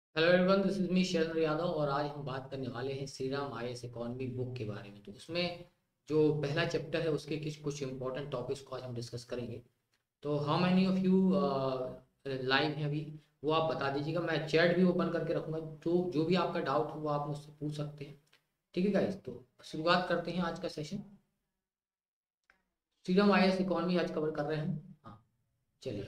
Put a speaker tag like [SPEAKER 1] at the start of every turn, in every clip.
[SPEAKER 1] Hello everyone, this is me Sharan Yadav और आज हम बात करने वाले हैं Shri Ram IAS economy book के बारे में। तो उसमें जो पहला चैप्टर है उसके कुछ इंपॉर्टेंट टॉपिक्स को आज हम डिस्कस करेंगे। तो how many of you live हैं अभी, वो आप बता दीजिएगा। मैं चैट भी ओपन करके रखूंगा, तो जो भी आपका डाउट हो वो आप मुझसे पूछ सकते हैं। ठीक है गाइस, तो शुरुआत करते हैं आज का session. Shri Ram IAS economy आज कवर कर रहे हैं। हाँ, चलिए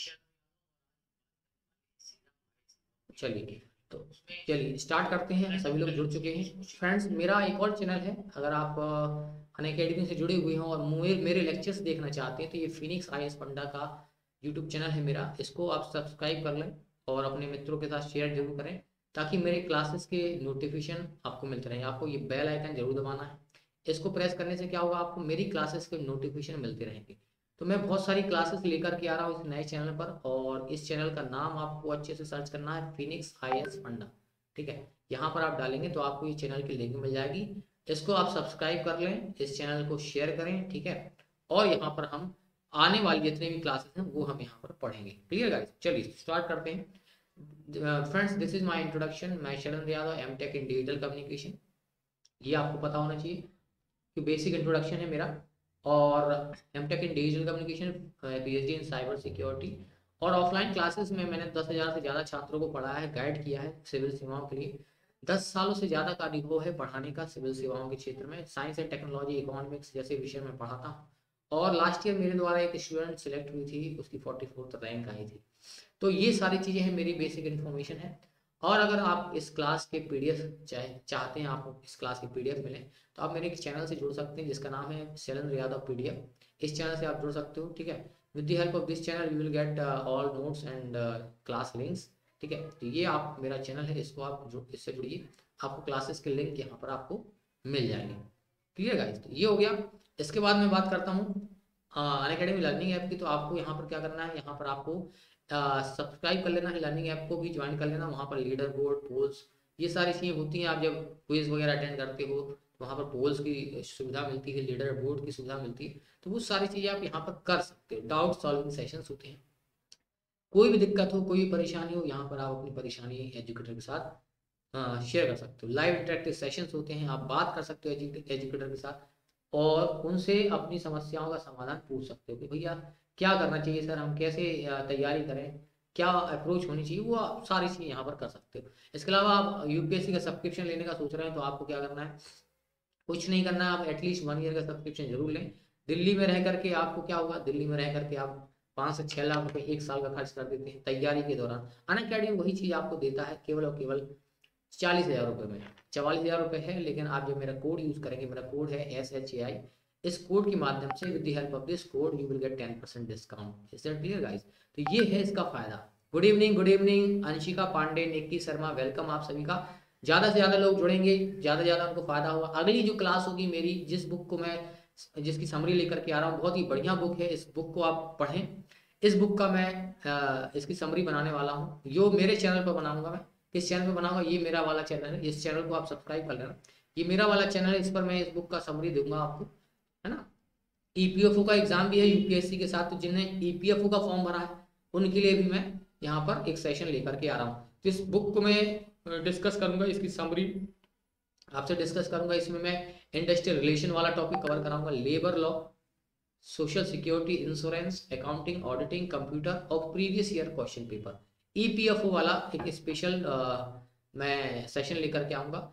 [SPEAKER 1] चलिए तो चलिए स्टार्ट करते हैं। सभी लोग जुड़ चुके हैं फ्रेंड्स। मेरा एक और चैनल है, अगर आप अनअकैडमी से जुड़े हुए हैं और मेरे लेक्चर्स देखना चाहते हैं तो ये फिनिक्स आईएएस पंडा का यूट्यूब चैनल है मेरा। इसको आप सब्सक्राइब कर लें और अपने मित्रों के साथ शेयर जरूर करें ताकि मेरे क्लासेस के नोटिफिकेशन आपको मिलते रहें। आपको ये बेल आइकन जरूर दबाना है। इसको प्रेस करने से क्या होगा, आपको मेरी क्लासेस के नोटिफिकेशन मिलते रहेंगे। तो मैं बहुत सारी क्लासेस लेकर के आ रहा हूँ इस नए चैनल पर, और इस चैनल का नाम आपको अच्छे से सर्च करना है, फिनिक्स आईएएस फंडा। ठीक है, यहाँ पर आप डालेंगे तो आपको ये चैनल की लिंक मिल जाएगी। इसको आप सब्सक्राइब कर लें, इस चैनल को शेयर करें। ठीक है, और यहाँ पर हम आने वाली जितने भी क्लासेस हैं वो हम यहाँ पर पढ़ेंगे। क्लियर गाइस, चलिए स्टार्ट करते हैं। Friends, this is my introduction. मैं Sharan Yadav, MTech in digital communication. ये आपको पता होना चाहिए कि बेसिक इंट्रोडक्शन है मेरा। और MTech in digital communication, PhD in cyber security. और ऑफलाइन क्लासेस में मैंने 10,000 से ज़्यादा छात्रों को पढ़ाया है, गाइड किया है सिविल सेवाओं के लिए। 10 सालों से ज़्यादा का अनुभव है पढ़ाने का सिविल सेवाओं के क्षेत्र में। साइंस एंड टेक्नोलॉजी, इकोनॉमिक्स जैसे विषय में पढ़ाता हूँ। और लास्ट ईयर मेरे द्वारा एक स्टूडेंट सिलेक्ट हुई थी, उसकी 44th रैंक आई थी। तो ये सारी चीज़ें हैं, मेरी बेसिक इन्फॉर्मेशन है। और अगर आप इस क्लास के पीडीएफ चाहते हैं, आपको इस क्लास की पीडीएफ मिले, तो आप मेरे एक चैनल से जुड़ सकते हैं जिसका नाम है शरण यादव पीडीएफ। इस चैनल से आप जुड़ सकते हो। ठीक है, with the help of this channel you will get all notes and class links. ठीक है, तो ये आप मेरा चैनल है, इसको आप इससे जुड़िए। आपको क्लासेस के लिंक यहाँ पर आपको मिल जाएंगे। क्लियर गाइस, तो ये हो गया। इसके बाद मैं बात करता हूँ अनअकैडमी लर्निंग ऐप की। तो आपको यहाँ पर क्या करना है, यहाँ पर आपको सब्सक्राइब कर लेना है, लर्निंग ऐप को भी ज्वाइन कर लेना। वहाँ पर लीडर बोर्ड, पोल्स, ये सारी चीज़ें होती हैं। आप जब क्विज वगैरह अटेंड करते हो तो वहाँ पर पोल्स की सुविधा मिलती है, लीडर बोर्ड की सुविधा मिलती है। तो वो सारी चीज़ें आप यहाँ पर कर सकते हो। डाउट सॉल्विंग सेशंस होते हैं। कोई भी दिक्कत हो, कोई भी परेशानी हो, यहाँ पर आप अपनी परेशानी एजुकेटर के साथ शेयर कर सकते हो। लाइव इंटरेक्टिव सेशंस होते हैं, आप बात कर सकते हो एजुकेटर के साथ और उनसे अपनी समस्याओं का समाधान पूछ सकते हो कि भैया क्या करना चाहिए सर, हम कैसे तैयारी करें, क्या अप्रोच होनी चाहिए, वो आप सारी चीज़ें यहाँ पर कर सकते हो। इसके अलावा आप यूपीएससी का सब्सक्रिप्शन लेने का सोच रहे हैं तो आपको क्या करना है, कुछ नहीं करना है। आप एटलीस्ट 1 ईयर का सब्सक्रिप्शन जरूर लें। दिल्ली में रह करके आपको क्या होगा, दिल्ली में रह करके आप 5 से 6 लाख रुपए एक साल का खर्च कर देते हैं तैयारी के दौरान। अनअकैडमी वही चीज़ आपको देता है केवल और केवल 40,000 रुपये में। 44,000 रुपये है, लेकिन आप जब मेरा कोड यूज करेंगे, मेरा कोड है SHAI, इस कोड के माध्यम से with the help of this code you will get 10% discount. Is that clear guys? तो ये है इसका फायदा। Good evening, good evening Anshika Pandey, Nikki Sharma, welcome आप सभी का। ज़्यादा से ज़्यादा लोग जुड़ेंगे, ज़्यादा से ज़्यादा उनको फायदा होगा। अगली जो क्लास होगी मेरी, जिस बुक को मैं जिसकी समरी लेकर के आ रहा हूँ, बहुत ही बढ़िया बुक है, इस बुक को आप पढ़ें। इस बुक का मैं इसकी समरी बनाने वाला हूँ, जो मेरे चैनल पर बनाऊंगा मैं। किस चैनल पे बनाऊंगा, ये मेरा वाला चैनल है, इस चैनल को आप सब्सक्राइब कर लेना। ये मेरा वाला चैनल है, इस पर मैं इस बुक का समरी दूंगा आपको, है ना। ईपीएफओ का एग्जाम भी है यूपीएससी के साथ, तो जिन्हें ईपीएफओ का फॉर्म भरा है उनके लिए भी मैं यहाँ पर एक सेशन लेकर के आ रहा हूँ। तो इस बुक को मैं डिस्कस करूंगा, इसकी समरी आपसे डिस्कस करूंगा। इसमें मैं इंडस्ट्रियल रिलेशन वाला टॉपिक कवर कराऊंगा, labour law, social security, insurance, accounting, auditing, computer और previous year question paper. EPFO वाला एक स्पेशल मैं सेशन लेकर के आऊँगा।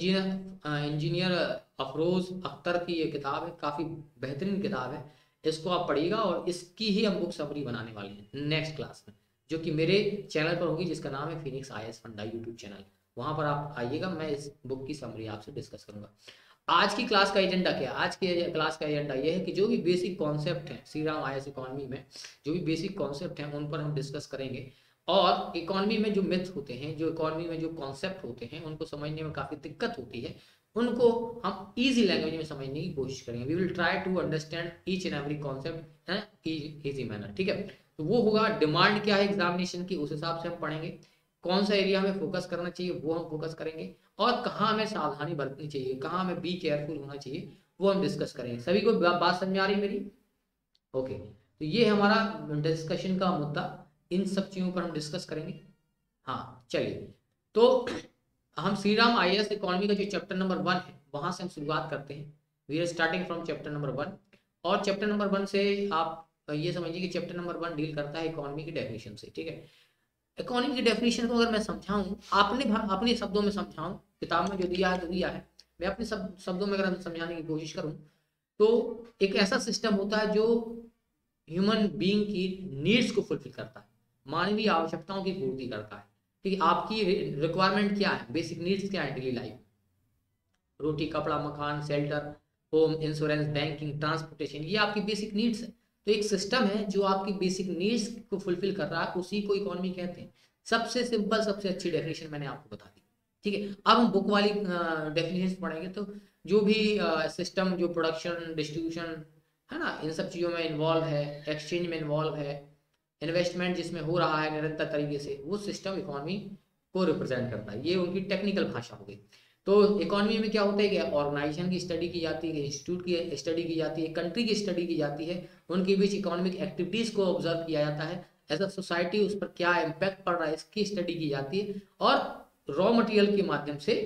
[SPEAKER 1] इंजीनियर अफरोज अख्तर की ये किताब है, काफ़ी बेहतरीन किताब है। इसको आप पढ़िएगा और इसकी ही हम बुक समरी बनाने वाले हैं नेक्स्ट क्लास में, जो कि मेरे चैनल पर होगी, जिसका नाम है Phoenix IAS funda YouTube channel. वहाँ पर आप आइएगा, मैं इस बुक की समरी आपसे डिस्कस करूंगा। आज की क्लास का एजेंडा क्या है? आज के क्लास का एजेंडा ये है कि जो भी बेसिक कॉन्सेप्ट हैं श्री राम आईएएस इकोनॉमी में, जो भी बेसिक कॉन्सेप्ट हैं उन पर हम डिस्कस करेंगे। और इकोनॉमी में जो मिथ होते हैं, जो इकोनॉमी में जो कॉन्सेप्ट होते हैं, उनको समझने में काफ़ी दिक्कत होती है, उनको हम इजी लैंग्वेज में समझने की कोशिश करेंगे। We will try to understand each and every concept in easy manner. ठीक है, तो वो होगा डिमांड क्या है एग्जामिनेशन की, उस हिसाब से हम पढ़ेंगे। कौन सा एरिया हमें फोकस करना चाहिए वो हम फोकस करेंगे, और कहाँ हमें सावधानी बरतनी चाहिए, कहाँ हमें बी केयरफुल होना चाहिए, वो हम डिस्कस करेंगे। सभी को बात समझ में आ रही है मेरी? ओके, तो ये हमारा डिस्कशन का मुद्दा, इन सब चीज़ों पर हम डिस्कस करेंगे। हाँ चलिए, तो हम श्री राम IAS इकोनॉमी का जो चैप्टर नंबर 1 है वहां से हम शुरुआत करते हैं। We are starting from chapter number 1। और चैप्टर नंबर 1 से आप ये समझिए कि चैप्टर नंबर 1 डील करता है इकोनॉमी की डेफिनेशन से, ठीक है। इकोनॉमी की डेफिनेशन को अगर मैं समझाऊं, अपने शब्दों में समझाऊं, किताब में जो दिया है तो दिया है, मैं अपने शब्दों में अगर समझाने की कोशिश करूं तो एक ऐसा सिस्टम होता है जो ह्यूमन बीइंग की नीड्स को फुलफिल करता है, मानवीय आवश्यकताओं की पूर्ति करता है। ठीक है, आपकी रिक्वायरमेंट क्या है, बेसिक नीड्स क्या है डेली लाइफ, रोटी कपड़ा मकान shelter home insurance banking transportation, ये आपकी बेसिक नीड्स है। तो एक सिस्टम है जो आपकी बेसिक नीड्स को फुलफिल कर रहा है, उसी को इकोनॉमी कहते हैं। सबसे सिंपल सबसे अच्छी डेफिनेशन मैंने आपको बता दी, ठीक है। अब हम बुक वाली डेफिनेशन पढ़ेंगे। तो जो भी सिस्टम जो प्रोडक्शन डिस्ट्रीब्यूशन है ना, इन सब चीज़ों में इन्वॉल्व है, एक्सचेंज में इन्वॉल्व है, इन्वेस्टमेंट जिसमें हो रहा है निरंतर तरीके से, वो सिस्टम इकोनॉमी को रिप्रेजेंट करता है। ये उनकी टेक्निकल भाषा हो गई। तो इकोनॉमी में क्या होता है कि ऑर्गेनाइजेशन की स्टडी की जाती है, इंस्टीट्यूट की स्टडी की जाती है, कंट्री की स्टडी की जाती है, उनके बीच इकोनॉमिक एक्टिविटीज को ऑब्जर्व किया जाता है, एज अ सोसाइटी उस पर क्या इम्पैक्ट पड़ रहा है इसकी स्टडी की जाती है। और रॉ मटेरियल के माध्यम से,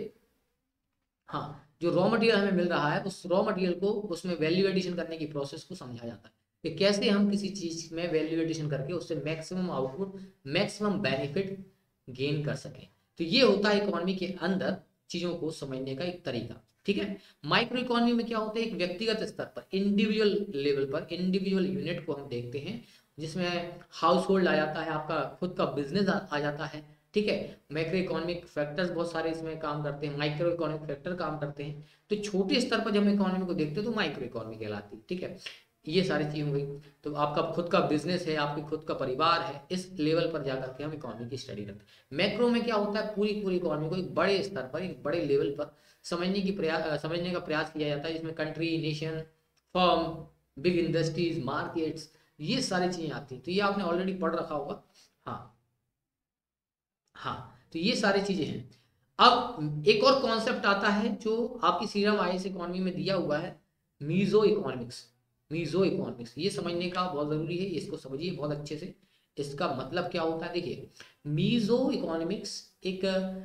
[SPEAKER 1] हाँ, जो रॉ मटेरियल हमें मिल रहा है उस रॉ मटेरियल को उसमें वैल्यू एडिशन करने की प्रोसेस को समझा जाता है कि कैसे हम किसी चीज में वैल्यू एडिशन करके उससे maximum output maximum benefit gain कर सकें। तो ये होता है इकोनॉमी के अंदर चीजों को समझने का एक तरीका, ठीक है। माइक्रो इकोनॉमी में क्या होता है, एक व्यक्तिगत स्तर पर इंडिविजुअल लेवल पर इंडिविजुअल यूनिट को हम देखते हैं, जिसमें हाउस होल्ड आ जाता है, आपका खुद का बिजनेस आ जाता है, ठीक है। मैक्रो इकोनॉमिक फैक्टर्स बहुत सारे इसमें काम करते हैं, माइक्रो इकोनॉमिक फैक्टर काम करते हैं। तो छोटे स्तर पर जब हम इकोनॉमी को देखते हैं तो माइक्रो इकोनॉमी कहलाती है, ठीक है। ये सारी चीज हो गई। तो आपका खुद का बिजनेस है, आपकी खुद का परिवार है, इस लेवल पर जाकर के हम इकोनॉमी की स्टडी करते हैं। मैक्रो में क्या होता है, पूरी पूरी इकोनॉमी को एक बड़े स्तर पर, एक बड़े लेवल पर समझने का प्रयास किया जाता है, जिसमें country nation firm big industries markets ये सारी चीजें आती हैं। तो ये आपने ऑलरेडी पढ़ रखा होगा। हाँ हाँ, तो ये सारी चीजें हैं। अब एक और कॉन्सेप्ट आता है जो आपकी सीरम आईएएस इकोनॉमी में दिया हुआ है, मीजो इकोनॉमिक्स। मीजो इकोनॉमिक्स ये समझने का बहुत जरूरी है, इसको समझिए बहुत अच्छे से। इसका मतलब क्या होता है, देखिए, मीजो इकोनॉमिक्स एक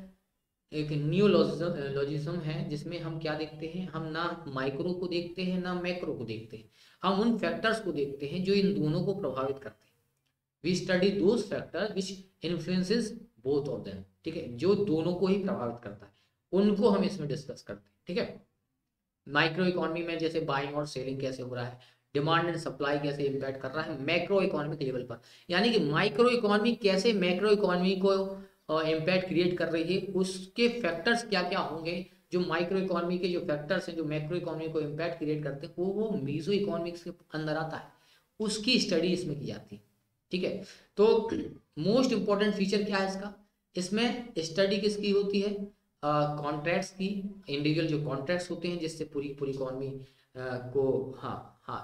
[SPEAKER 1] एक नियोलॉजिज्म है, जिसमें हम क्या देखते हैं, हम ना माइक्रो को देखते हैं ना मैक्रो को देखते हैं, हम उन फैक्टर्स को देखते हैं जो इन दोनों को प्रभावित करते हैं। We study those factors which influences both of them, ठीक है, जो दोनों को ही प्रभावित करता है, उनको हम इसमें डिस्कस करते हैं, ठीक है। माइक्रो इकोनॉमी में जैसे बाइंग और सेलिंग कैसे हो रहा है, डिमांड एंड सप्लाई कैसे इम्पैक्ट कर रहा है मैक्रो इकोनॉमिक लेवल पर, यानी कि माइक्रो इकोनॉमी कैसे मैक्रो इकोनॉमी को इम्पैक्ट क्रिएट कर रही है, उसके फैक्टर्स क्या क्या होंगे, जो माइक्रो इकोनॉमी के जो फैक्टर्स हैं जो मैक्रो इकोनॉमी को इम्पैक्ट क्रिएट करते हैं, वो मीजो इकोनॉमिक्स के अंदर आता है, उसकी स्टडी इसमें की जाती है, ठीक है। तो मोस्ट इंपॉर्टेंट फीचर क्या है इसका, इसमें स्टडी किसकी होती है, कॉन्ट्रैक्ट्स की, इंडिविजुअल जो कॉन्ट्रैक्ट्स होते हैं जिससे पूरी पूरी इकोनॉमी को, हाँ हाँ,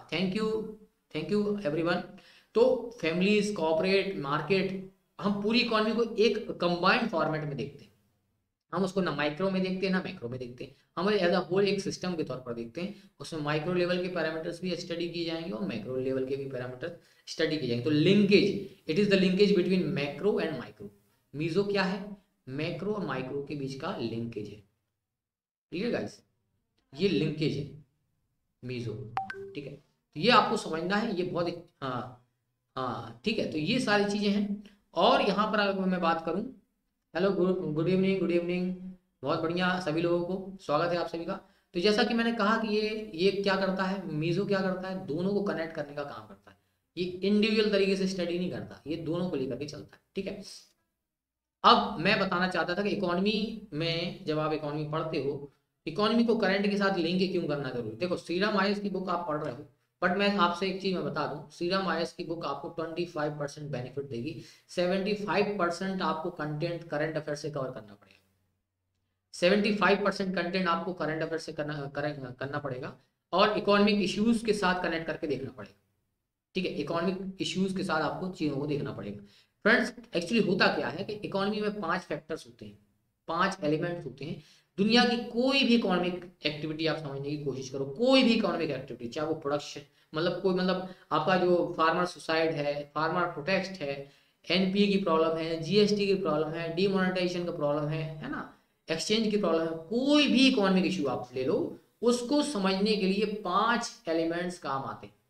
[SPEAKER 1] थैंक यू एवरीवन। तो फैमिलीज कॉर्पोरेट मार्केट, हम पूरी इकोनॉमी को एक कंबाइंड फॉर्मेट में देखते हैं, हम उसको ना माइक्रो में देखते हैं ना मैक्रो में देखते हैं, हम एज अ होल एक सिस्टम के तौर पर देखते हैं। उसमें माइक्रो लेवल के पैरामीटर्स भी स्टडी किए जाएंगे और मैक्रो लेवल के भी पैरामीटर्स स्टडी किए जाएंगे। तो linkage, it is the linkage between macro and micro. Meso क्या है, मैक्रो और माइक्रो के बीच का लिंकेज है, ठीक है गाइस, ये लिंकेज है मीजो, ठीक है। तो ये आपको समझना है, ये बहुत, हाँ हाँ, ठीक है। तो ये सारी चीजें हैं। और यहाँ पर अगर मैं बात करूँ, hello, good evening, good evening, बहुत बढ़िया, सभी लोगों को स्वागत है आप सभी का। तो जैसा कि मैंने कहा कि ये क्या करता है, मीजो क्या करता है, दोनों को कनेक्ट करने का काम करता है। ये इंडिविजुअल तरीके से स्टडी नहीं करता, ये दोनों को लेकर के चलता है, ठीक है। अब मैं बताना चाहता था कि इकोनॉमी में जब आप इकोनॉमी पढ़ते हो, इकोनॉमी को करंट के साथ लिंक क्यों करना जरूरी। देखो, श्रीराम आईएएस की बुक आप पढ़ रहे हो, बट मैं आपसे एक चीज मैं बता दूं, श्रीराम आईएएस की बुक आपको 25% बेनिफिट देगी, 75% आपको कंटेंट करंट अफेयर से कवर करना पड़ेगा। 75% कंटेंट आपको करंट अफेयर से करना पड़ेगा और इकोनॉमिक इश्यूज के साथ कनेक्ट करके देखना पड़ेगा, ठीक है। इकोनॉमिक इश्यूज के साथ आपको चीजों को देखना पड़ेगा। फ्रेंड्स, एक्चुअली होता क्या है कि इकोनॉमी में 5 फैक्टर्स होते हैं, 5 एलिमेंट्स होते हैं। दुनिया की कोई भी इकोनॉमिक एक्टिविटी आप समझने की कोशिश करो, कोई भी इकोनॉमिक एक्टिविटी, चाहे वो प्रोडक्शन, मतलब कोई, मतलब आपका जो फार्मर सुसाइड है, फार्मर प्रोटेस्ट है, एनपीए की प्रॉब्लम है, जीएसटी की प्रॉब्लम है, डीमोनेटाइजेशन का प्रॉब्लम है ना, एक्सचेंज की प्रॉब्लम है, कोई भी इकोनॉमिक इशू आप ले लो, उसको समझने के लिए 5 एलिमेंट्स काम आते हैं।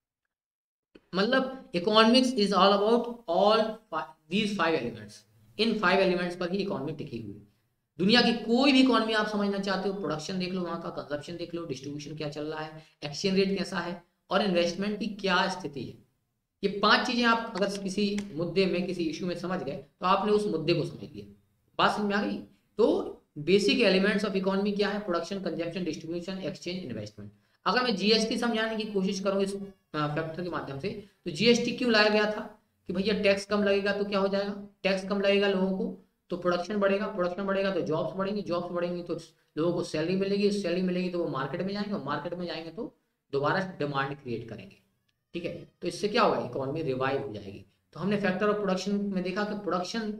[SPEAKER 1] मतलब economics is all about all these 5 elements. इन 5 एलिमेंट्स पर ही इकोनॉमी टिकी हुई है। दुनिया की कोई भी इकोनॉमी आप समझना चाहते हो, प्रोडक्शन देख लो, वहां का कंजप्शन देख लो, डिस्ट्रीब्यूशन क्या चल रहा है, एक्सचेंज रेट कैसा है, और इन्वेस्टमेंट की क्या स्थिति है। ये 5 चीजें आप अगर किसी मुद्दे में, किसी इशू में समझ गए तो आपने उस मुद्दे को समझ लिया। बात समझ में आ गई? तो बेसिक एलिमेंट्स ऑफ इकोनॉमी क्या है? Production, consumption, distribution, exchange, investment. अगर मैं जीएसटी समझाने की कोशिश करूँ इस फैक्टर के माध्यम से, तो जीएसटी क्यों लाया गया था? कि भैया टैक्स कम लगेगा तो क्या हो जाएगा? टैक्स कम लगेगा लोगों को तो प्रोडक्शन बढ़ेगा, प्रोडक्शन बढ़ेगा तो जॉब्स बढ़ेंगे, जॉब्स बढ़ेंगे तो लोगों को सैलरी मिलेगी, सैलरी मिलेगी तो वो मार्केट में जाएंगे, और मार्केट में जाएंगे तो दोबारा डिमांड क्रिएट करेंगे। ठीक है, तो इससे क्या होगा? इकोनॉमी रिवाइव हो जाएगी। तो हमने फैक्टर ऑफ प्रोडक्शन में देखा कि प्रोडक्शन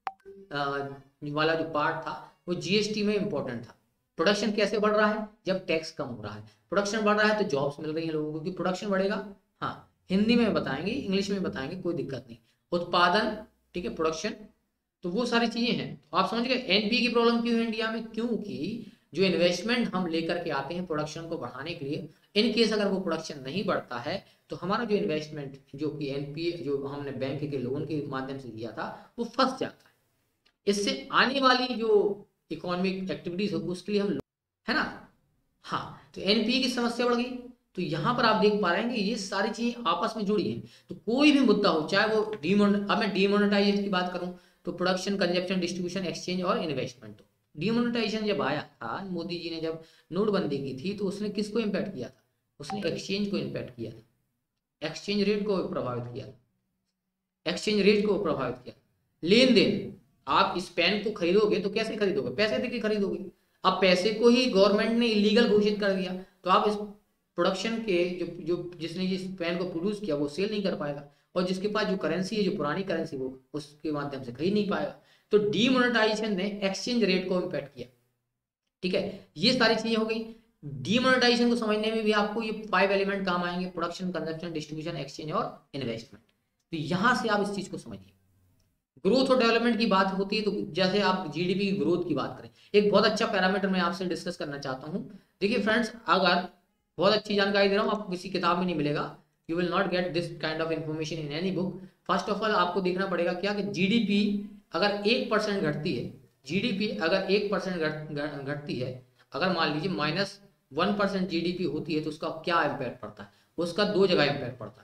[SPEAKER 1] वाला जो पार्ट था वो जीएसटी में इंपॉर्टेंट था। प्रोडक्शन कैसे बढ़ रहा है? जब टैक्स कम हो रहा है। प्रोडक्शन बढ़ रहा है तो जॉब्स मिल रही है लोगों को, क्योंकि प्रोडक्शन बढ़ेगा। हाँ, हिंदी में बताएंगे, इंग्लिश में बताएंगे, कोई दिक्कत नहीं। उत्पादन, ठीक है, प्रोडक्शन, तो वो सारी चीजें हैं। तो आप समझ गए एनपीए की प्रॉब्लम क्यों है इंडिया में? क्योंकि जो इन्वेस्टमेंट हम लेकर के आते हैं प्रोडक्शन को बढ़ाने के लिए, इन केस अगर वो प्रोडक्शन नहीं बढ़ता है तो हमारा जो इन्वेस्टमेंट, जो कि एनपीए जो हमने बैंक के लोन के माध्यम से दिया था, वो फंस जाता है। इससे आने वाली जो इकोनॉमिक एक्टिविटीज हो उसके लिए हम, है ना। हाँ, तो एनपीए की समस्या बढ़ गई। तो यहां पर आप देख पा रहे हैं कि ये सारी चीजें आपस में जुड़ी हैं। तो कोई भी मुद्दा हो, चाहे वो अब मैं डीमोनेटाइजेशन की बात करूं तो प्रोडक्शन, कंजप्शन, डिस्ट्रीब्यूशन, एक्सचेंज और इन्वेस्टमेंट। तो डीमोनेटाइजेशन जब आया था, मोदी जी ने जब नोटबंदी की थी, तो उसने किसको इम्पैक्ट किया था? उसने एक्सचेंज को इम्पैक्ट किया था, एक्सचेंज रेट को प्रभावित किया, एक्सचेंज रेट को प्रभावित किया, लेन देन। आप इस पेन को खरीदोगे तो कैसे खरीदोगे? पैसे देके खरीदोगे। अब पैसे को ही गवर्नमेंट ने इलीगल घोषित कर दिया, तो आप इस प्रोडक्शन के जो जो जिसने जिस पेन को प्रोड्यूस किया वो सेल नहीं कर पाएगा, और जिसके पास जो करेंसी है, जो पुरानी करेंसी, वो उसके माध्यम से खरीद नहीं पाएगा। तो डीमोनेटाइजेशन ने एक्सचेंज रेट को इम्पैक्ट किया। ठीक है, ये सारी चीजें हो गई। डीमोनेटाइजेशन को समझने में भी आपको ये 5 एलिमेंट काम आएंगे: प्रोडक्शन, कंजप्शन, डिस्ट्रीब्यूशन, एक्सचेंज और इन्वेस्टमेंट। तो यहां से आप इस चीज को समझिए। ग्रोथ और डेवलपमेंट की बात होती है तो जैसे आप जीडीपी की ग्रोथ की बात करें, एक बहुत अच्छा पैरामीटर मैं आपसे डिस्कस करना चाहता हूं। देखिए फ्रेंड्स, अगर बहुत अच्छी जानकारी दे रहा हूं, आपको किसी किताब में नहीं मिलेगा, you will not get this kind of information in any book. First of all आपको देखना पड़ेगा क्या कि जीडीपी अगर 1% घटती है, जीडीपी अगर 1% घटती है, अगर मान लीजिए -1% जीडीपी होती है, तो उसका क्या इम्पैक्ट पड़ता है? उसका दो जगह इम्पैक्ट पड़ता है।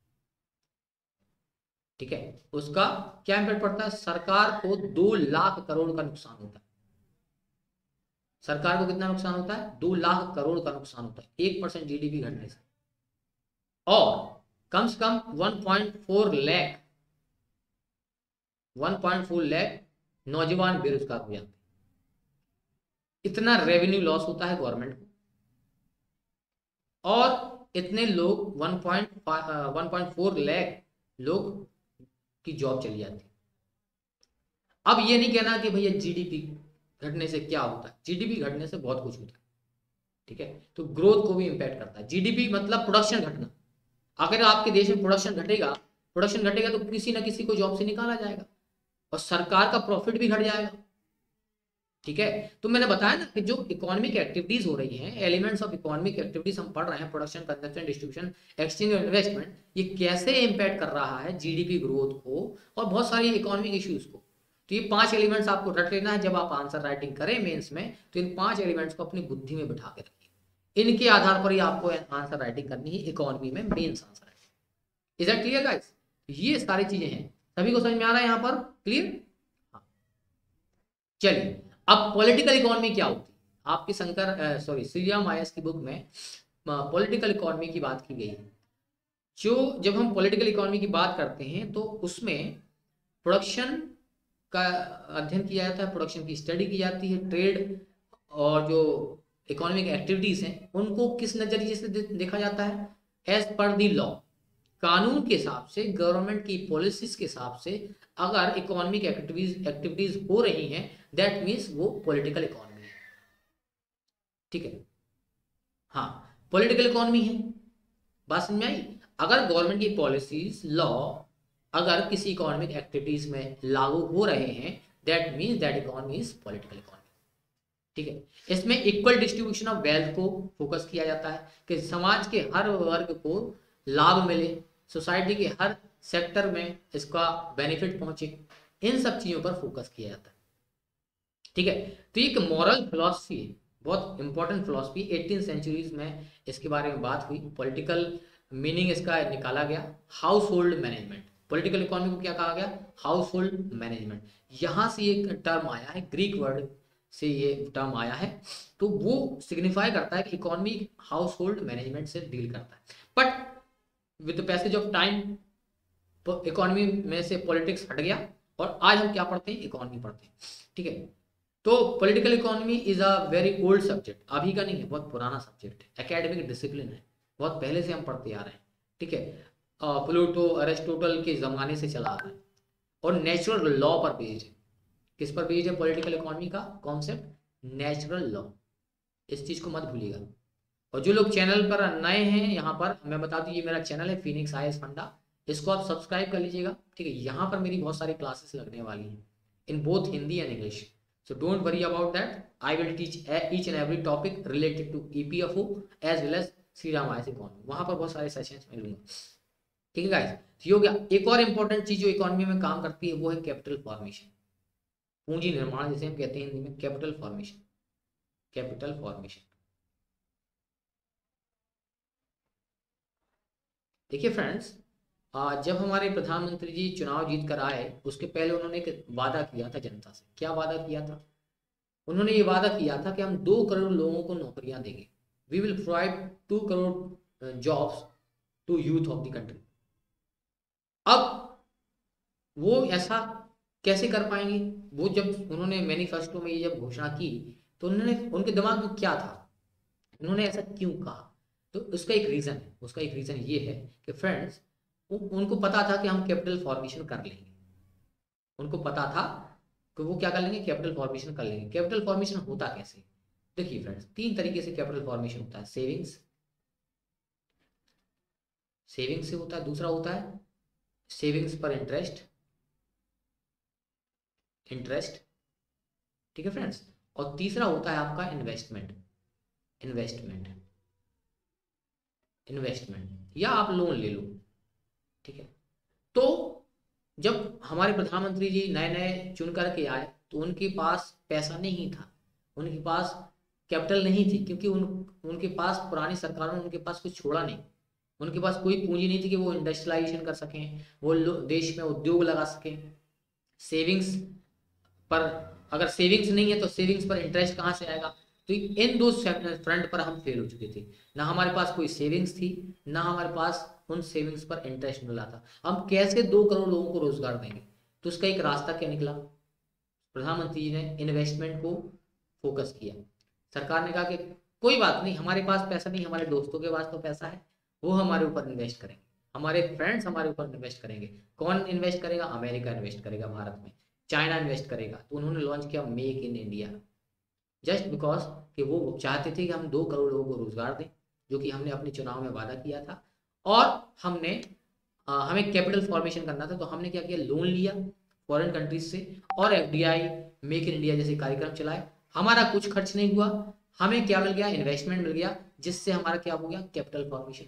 [SPEAKER 1] ठीक है, उसका क्या इम्पैक्ट पड़ता है? सरकार को 2 लाख करोड़ का नुकसान होता है। सरकार को कितना नुकसान होता है? 2 लाख करोड़ का नुकसान होता है 1% जीडीपी घटने से। और कम से कम 1.4 लाख नौजवान बेरोजगार हो जाते हैं। इतना रेवेन्यू लॉस होता है गवर्नमेंट को, और इतने लोग 1.4 लाख लोग की जॉब चली जाती है। अब ये नहीं कहना कि भैया जीडीपी घटने से क्या होता है, जीडीपी घटने से बहुत कुछ होता है। ठीक है, तो ग्रोथ को भी इंपैक्ट करता है। जीडीपी मतलब प्रोडक्शन घटना। अगर आपके देश में प्रोडक्शन घटेगा तो किसी ना किसी को जॉब से निकाला जाएगा, और सरकार का प्रॉफिट भी घट जाएगा। ठीक है, तो मैंने बताया ना कि जो इकोनॉमिक एक्टिविटीज हो रही हैं, एलिमेंट्स ऑफ इकोनॉमिक एक्टिविटीज हम पढ़ रहे हैं, प्रोडक्शन, कंजप्शन, डिस्ट्रीब्यूशन, एक्सचेंज और इन्वेस्टमेंट, ये कैसे इंपैक्ट कर रहा है जीडीपी ग्रोथ को और बहुत सारी इकोनॉमिक इश्यूज को। तो ये 5 एलिमेंट्स आपको रट लेना है। जब आप आंसर राइटिंग करें मेंस में, तो इन 5 एलिमेंट्स को अपनी बुद्धि में बिठा के रखिए। इनके आधार पर ही आपको आंसर राइटिंग करनी है इकोनॉमी में, mains answer writing. Is that clear guys? ये सारी चीजें हैं, सभी को समझ में आ रहा है यहाँ पर? क्लियर? चलिए, अब पॉलिटिकल इकोनॉमी क्या होती है? आपकी श्रीराम आयस की बुक में पॉलिटिकल इकोनॉमी की बात की गई है। जब हम पॉलिटिकल इकोनॉमी की बात करते हैं तो उसमें प्रोडक्शन का अध्ययन किया जाता है, प्रोडक्शन की स्टडी की जाती है, ट्रेड और जो इकोनॉमिक एक्टिविटीज हैं उनको किस नजरिए से देखा जाता है? एज पर दी लॉ, कानून के हिसाब से, गवर्नमेंट की पॉलिसीज के हिसाब से अगर इकोनॉमिक एक्टिविटीज हो रही हैं, दैट मीन्स वो पॉलिटिकल इकोनॉमी है। ठीक है, हाँ, पॉलिटिकल इकोनॉमी है। बात समझ में आई? अगर गवर्नमेंट की पॉलिसीज, लॉ अगर किसी इकोनॉमिक एक्टिविटीज में लागू हो रहे हैं, that means that economy is political economy. ठीक है, इसमें इक्वल डिस्ट्रीब्यूशन ऑफ वेल्थ को फोकस किया जाता है कि समाज के हर वर्ग को लाभ मिले, सोसाइटी के हर सेक्टर में इसका बेनिफिट पहुंचे, इन सब चीजों पर फोकस किया जाता है। ठीक है, तो एक मॉरल फिलॉसफी है, बहुत इंपॉर्टेंट फिलॉसफी, 18th सेंचुरीज में इसके बारे में बात हुई। पॉलिटिकल मीनिंग इसका निकाला गया household management. Political economy को क्या कहा गया? Household management. यहां से एक टर्म आया है, ग्रीक वर्ड से ये टर्म आया है, तो वो सिग्निफाई करता है कि इकोनॉमी हाउस होल्ड मैनेजमेंट से डील करता है। But with the passage of time economy में से पॉलिटिक्स हट गया और आज हम क्या पढ़ते हैं? इकोनॉमी पढ़ते हैं। ठीक है, तो political economy is a very old subject, अभी का नहीं है, बहुत पुराना सब्जेक्ट है, एकेडमिक डिसिप्लिन है, बहुत पहले से हम पढ़ते आ रहे हैं। ठीक है, प्लूटो अरिस्टोटल के जमाने से चला आ रहा है और नेचुरल लॉ पर बेस्ड है। किस पर बेस्ड है पॉलिटिकल इकोनॉमी का कॉन्सेप्ट? Natural law. इस चीज को मत भूलिएगा। और जो लोग चैनल पर नए हैं, यहाँ पर मैं बता दूं, ये मेरा चैनल है फिनिक्स आईएएस फंडा, इसको आप सब्सक्राइब कर लीजिएगा। ठीक है, यहाँ पर मेरी बहुत सारी क्लासेस लगने वाली हैं in both Hindi and English, so don't worry about that. I will teach each and every topic related to EPFO as well as Shri Ram IAS economy, वहां पर बहुत सारे सेशंस में लूंगा। ठीक है गाइस, तो हो गया। एक और इंपॉर्टेंट चीज जो इकोनॉमी में काम करती है वो है कैपिटल फॉर्मेशन, पूंजी निर्माण जिसे हम कहते हैं हिंदी में कैपिटल फॉर्मेशन। कैपिटल फॉर्मेशन, देखिए फ्रेंड्स, जब हमारे प्रधानमंत्री जी चुनाव जीत कर आए, उसके पहले उन्होंने एक वादा किया था जनता से। क्या वादा किया था? उन्होंने ये वादा किया था कि हम 2 करोड़ लोगों को नौकरियां देंगे, we will provide 2 crore jobs to youth of the country. अब वो ऐसा कैसे कर पाएंगे? वो जब उन्होंने मैनिफेस्टो में ये जब घोषणा की, तो उन्होंने, उनके दिमाग में क्या था, उन्होंने ऐसा क्यों कहा? तो उसका एक रीजन है, उसका एक रीजन ये है कि फ्रेंड्स, उनको पता था कि हम कैपिटल फॉर्मेशन कर लेंगे। उनको पता था कि वो क्या कर लेंगे? कैपिटल फॉर्मेशन कर लेंगे। कैपिटल फॉर्मेशन होता कैसे? देखिए फ्रेंड्स, 3 तरीके से कैपिटल फॉर्मेशन होता है। सेविंग्स, सेविंग्स से होता है। दूसरा होता है सेविंग्स पर इंटरेस्ट, इंटरेस्ट। ठीक है फ्रेंड्स, और तीसरा होता है आपका इन्वेस्टमेंट, इन्वेस्टमेंट, इन्वेस्टमेंट, या आप लोन ले लो। ठीक है, तो जब हमारे प्रधानमंत्री जी नए नए चुन करके आए, तो उनके पास पैसा नहीं था, उनके पास कैपिटल नहीं थी, क्योंकि उनके पास पुरानी सरकारों ने उनके पास कुछ छोड़ा नहीं। उनके पास कोई पूंजी नहीं थी कि वो इंडस्ट्रियलाइजेशन कर सकें, वो देश में उद्योग लगा सकें। सेविंग्स पर, अगर सेविंग्स नहीं है तो सेविंग्स पर इंटरेस्ट कहाँ से आएगा? तो इन 2 फ्रंट पर हम फेल हो चुके थे। ना हमारे पास कोई सेविंग्स थी, ना हमारे पास उन सेविंग्स पर इंटरेस्ट मिला था। हम कैसे 2 करोड़ लोगों को रोजगार देंगे? तो उसका एक रास्ता क्या निकला? प्रधानमंत्री जी ने इन्वेस्टमेंट को फोकस किया। सरकार ने कहा कि कोई बात नहीं, हमारे पास पैसा नहीं, हमारे दोस्तों के पास तो पैसा है, वो हमारे ऊपर इन्वेस्ट करेंगे, हमारे फ्रेंड्स हमारे ऊपर इन्वेस्ट करेंगे। कौन इन्वेस्ट करेगा? अमेरिका इन्वेस्ट करेगा भारत में, चाइना इन्वेस्ट करेगा। तो उन्होंने लॉन्च किया make in India, just because कि वो चाहते थे कि हम 2 करोड़ लोगों को रोजगार दें, जो कि हमने अपने चुनाव में वादा किया था। और हमें कैपिटल फॉर्मेशन करना था, तो हमने क्या किया? लोन लिया फॉरेन कंट्रीज से और एफडीआई, मेक इन इंडिया जैसे कार्यक्रम चलाए। हमारा कुछ खर्च नहीं हुआ, हमें क्या मिल गया? इन्वेस्टमेंट मिल गया, जिससे हमारा क्या हो गया? Capital formation.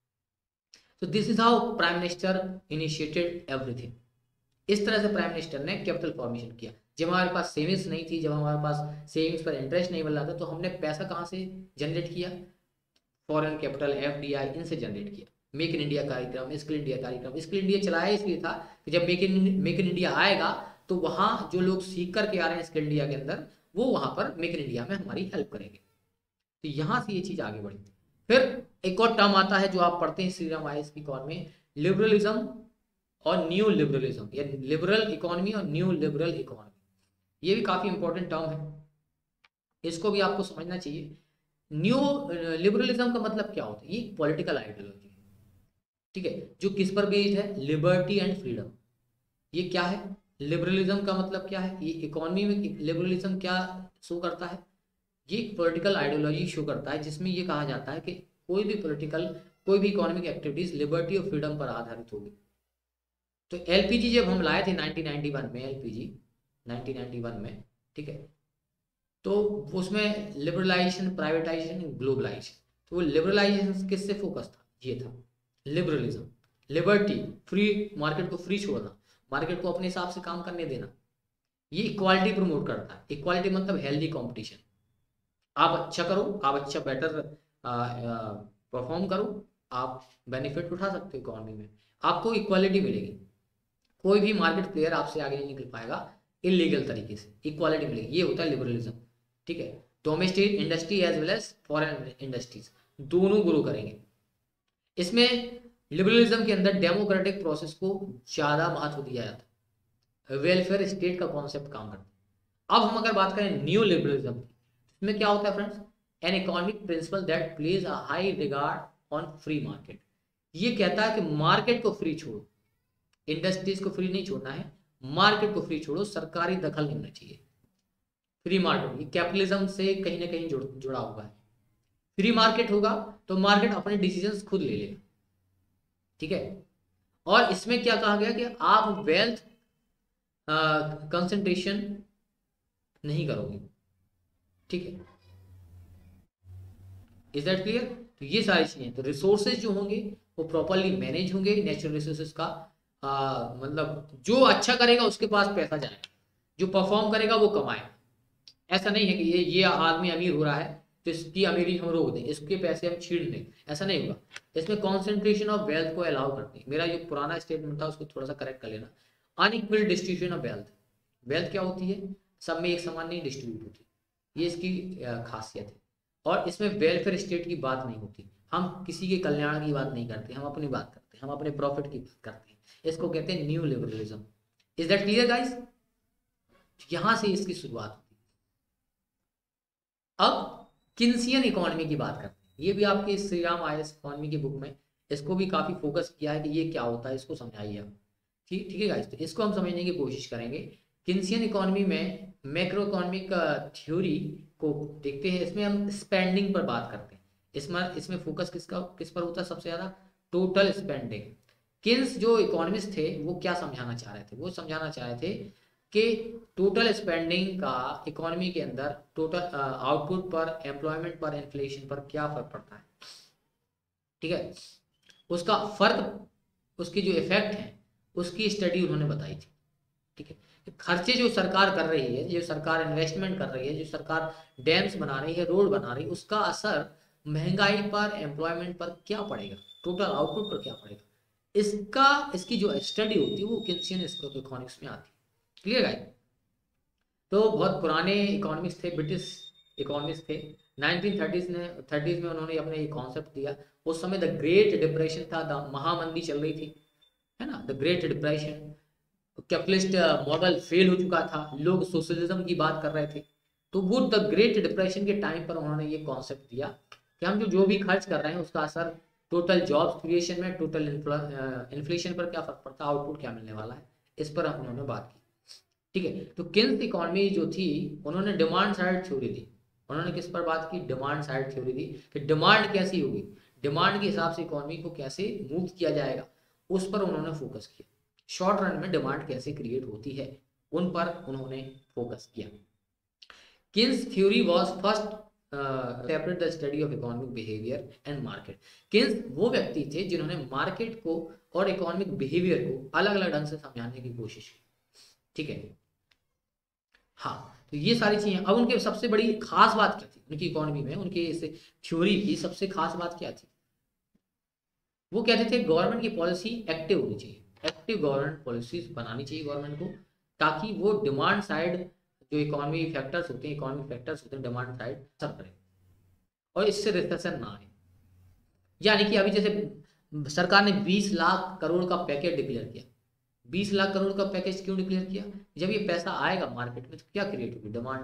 [SPEAKER 1] तो this is how prime minister initiated everything. इस तरह से प्राइम मिनिस्टर ने कैपिटल फॉर्मेशन किया। जब हमारे पास सेविंग्स नहीं थी, जब हमारे पास सेविंग्स पर इंटरेस्ट नहीं मिल रहा था, तो हमने पैसा कहाँ से जनरेट किया? फॉरेन कैपिटल, एफडीआई, इनसे जनरेट किया। मेक इन इंडिया कार्यक्रम, स्किल इंडिया कार्यक्रम, स्किल इंडिया चलाया इसलिए था कि जब मेक इन इंडिया आएगा, तो वहां जो लोग सीख करके आ रहे हैं स्किल इंडिया के अंदर, वो वहां पर मेक इन इंडिया में हमारी हेल्प करेंगे। तो यहां से ये चीज आगे बढ़ी। फिर एक और टर्म आता है जो आप पढ़ते हैं श्री राम आईएएस की कॉर में, लिबरलिज्म और न्यू लिबरलिज्म, या लिबरल इकोनॉमी और न्यू लिबरल इकोनॉमी। ये भी काफी इंपॉर्टेंट टर्म है, इसको भी आपको समझना चाहिए। न्यू लिबरलिज्म का मतलब क्या होता है? ये पॉलिटिकल आइडियोलॉजी है, ठीक है, जो किस पर बेस्ड है? Liberty and freedom. ये क्या है? लिबरलिज्म का मतलब क्या है? ये इकोनॉमी में लिबरलिज्म क्या शो करता है? ये एक पॉलिटिकल आइडियोलॉजी शो करता है, जिसमें ये कहा जाता है कि कोई भी इकोनॉमिक एक्टिविटीज लिबर्टी और फ्रीडम पर आधारित होगी। तो एलपीजी जब हम लाए थे 1991 में, एलपीजी 1991 में, ठीक है, तो उसमें लिबरलाइजेशन, प्राइवेटाइजेशन, ग्लोबलाइजेशन, तो वो लिबरलाइजेशन किससे फोकस था, ये था लिबरलिज्म, लिबर्टी, फ्री मार्केट को फ्री छोड़ना, मार्केट को अपने हिसाब से काम करने देना, ये इक्वालिटी प्रमोट करता है। इक्वालिटी मतलब हेल्दी कंपटीशन, आप अच्छा करो, आप अच्छा बेटर परफॉर्म करो, आप बेनिफिट उठा सकते हो इकोनॉमी में, आपको इक्वालिटी मिलेगी, कोई भी मार्केट प्लेयर आपसे आगे नहीं निकल पाएगा इलीगल तरीके से, इक्वालिटी मिलेगी, ये होता है लिबरलिज्म, ठीक है। Domestic industry as well as foreign industries दोनों ग्रो करेंगे। इसमें लिबरलिज्म के अंदर डेमोक्रेटिक प्रोसेस को ज्यादा महत्व दिया जाता है, वेलफेयर स्टेट का कॉन्सेप्ट काम करता है। अब हम अगर बात करें न्यू लिबरलिज्म की, इसमें क्या होता है friends, an economic principle that places a high regard on free market, ये कहता है कि मार्केट को फ्री छोड़ो, इंडस्ट्रीज को फ्री नहीं छोड़ना है, मार्केट को फ्री छोड़ो, सरकारी दखल नहीं होना चाहिए। फ्री मार्केट ये कैपिटलिज्म से कहीं ना कहीं जुड़ा हुआ है। फ्री मार्केट होगा तो मार्केट अपने डिसीजंस खुद ले लेगा, ठीक है। और इसमें क्या कहा गया कि आप वेल्थ कंसंट्रेशन नहीं करोगे, ठीक है। Is that clear? तो ये सारी चीजें, तो रिसोर्सेज जो होंगे वो प्रॉपरली मैनेज होंगे, नेचुरल रिसोर्सेज का मतलब जो अच्छा करेगा उसके पास पैसा जाएगा, जो परफॉर्म करेगा वो कमाएगा। ऐसा नहीं है कि ये आदमी अमीर हो रहा है तो इसकी अमीरी हम रोक दें, इसके पैसे हम छीन दें, ऐसा नहीं होगा। इसमें कॉन्सेंट्रेशन ऑफ वेल्थ को अलाउ करते हैं। मेरा जो पुराना स्टेटमेंट था उसको थोड़ा सा करेक्ट कर लेना। Unequal distribution of wealth, wealth क्या होती है, सब में एक समान नहीं डिस्ट्रीब्यूट होती, ये इसकी खासियत है। और इसमें वेलफेयर स्टेट की बात नहीं होती, हम किसी के कल्याण की बात नहीं करते, हम अपनी बात करते हैं, हम अपने प्रॉफिट की बात करते हैं। इसको कहते हैं new liberalism. Is that clear guys? यहां से इसकी शुरुआत होती है। अब किन्सियन इकोनॉमी की बात करते हैं, ये भी आपके श्री राम IAS इकोनॉमी की बुक में इसको भी काफी फोकस किया है कि ये क्या होता है, इसको समझाइए आप, ठीक है गाइस। तो इसको हम समझने की कोशिश करेंगे। किन्सियन इकोनॉमी में मैक्रो इकोनॉमिक थ्योरी को देखते हैं, इसमें हम स्पेंडिंग पर बात करते हैं। इसमें फोकस किस पर होता है सबसे ज्यादा, टोटल स्पेंडिंग। किन्स जो इकोनॉमिस्ट थे वो क्या समझाना चाह रहे थे, वो समझाना चाह रहे थे कि टोटल स्पेंडिंग का इकोनॉमी के अंदर टोटल आउटपुट पर, एम्प्लॉयमेंट पर, इन्फ्लेशन पर क्या फर्क पड़ता है, ठीक है। उसका फर्क, उसकी जो इफेक्ट है उसकी स्टडी उन्होंने बताई थी, ठीक है। खर्चे जो सरकार कर रही है, जो सरकार इन्वेस्टमेंट कर रही है, जो सरकार डैम्स बना रही है, रोड बना रही है, उसका असर महंगाई पर, एम्प्लॉयमेंट पर क्या पड़ेगा, टोटल आउटपुट पर क्या पड़ेगा, इसकी जो स्टडी होती है वो किन्सियन इकोनॉमिक्स में आती है। क्लियर है? तो बहुत पुराने इकोनॉमिक्स थे, ब्रिटिश इकोनॉमिक्स थे, 1930s में उन्होंने अपने ये कॉन्सेप्ट दिया। उस समय द ग्रेट डिप्रेशन था, महामंदी चल रही थी, है ना, the great depression, capitalist model fail हो चुका था, लोग सोशलिज्म की बात कर रहे थे। तो वो द ग्रेट डिप्रेशन के टाइम पर उन्होंने ये कॉन्सेप्ट दिया कि हम जो भी खर्च कर रहे हैं उसका असर टोटल जॉब्स क्रिएशन में, टोटल इन्फ्लेशन पर क्या फर्क पड़ता है, आउटपुट क्या मिलने वाला है, इस पर उन्होंने बात की, ठीक है। तो किन्स इकोनॉमी जो थी उन्होंने डिमांड साइड थ्योरी दी। उन्होंने किस पर बात की, डिमांड साइड थ्योरी दी कि डिमांड कैसी होगी, डिमांड के हिसाब से इकोनॉमी को कैसे मूव किया जाएगा, उस पर उन्होंने फोकस किया। शॉर्ट रन में डिमांड कैसे क्रिएट होती है उन पर उन्होंने फोकस किया। Keynes theory was first separate the study of economic behaviour and market. Keynes वो व्यक्ति थे जिन्होंने मार्केट को और इकोनॉमिक बिहेवियर को अलग अलग ढंग से समझाने की कोशिश की, ठीक है। हाँ, तो ये सारी चीजें। अब उनके सबसे बड़ी खास बात क्या थी उनकी इकोनॉमी में, उनके इस थ्योरी की सबसे खास बात क्या थी, वो कहते थे गवर्नमेंट की पॉलिसी एक्टिव होनी चाहिए, एक्टिव गवर्नमेंट पॉलिसीज बनानी चाहिए गवर्नमेंट को, ताकि वो डिमांड साइड जो इकोनॉमी फैक्टर्स होते हैं, इकोनॉमिक फैक्टर्स होते हैं डिमांड साइड असर करें और इससे रिसेशन ना आए। यानी कि अभी जैसे सरकार ने 20 लाख करोड़ का पैकेज डिक्लेयर किया, 20 लाख करोड़ का पैकेज क्यों डिक्लेयर किया, जब ये पैसा आएगा मार्केट में तो क्या क्रिएट होगी, डिमांड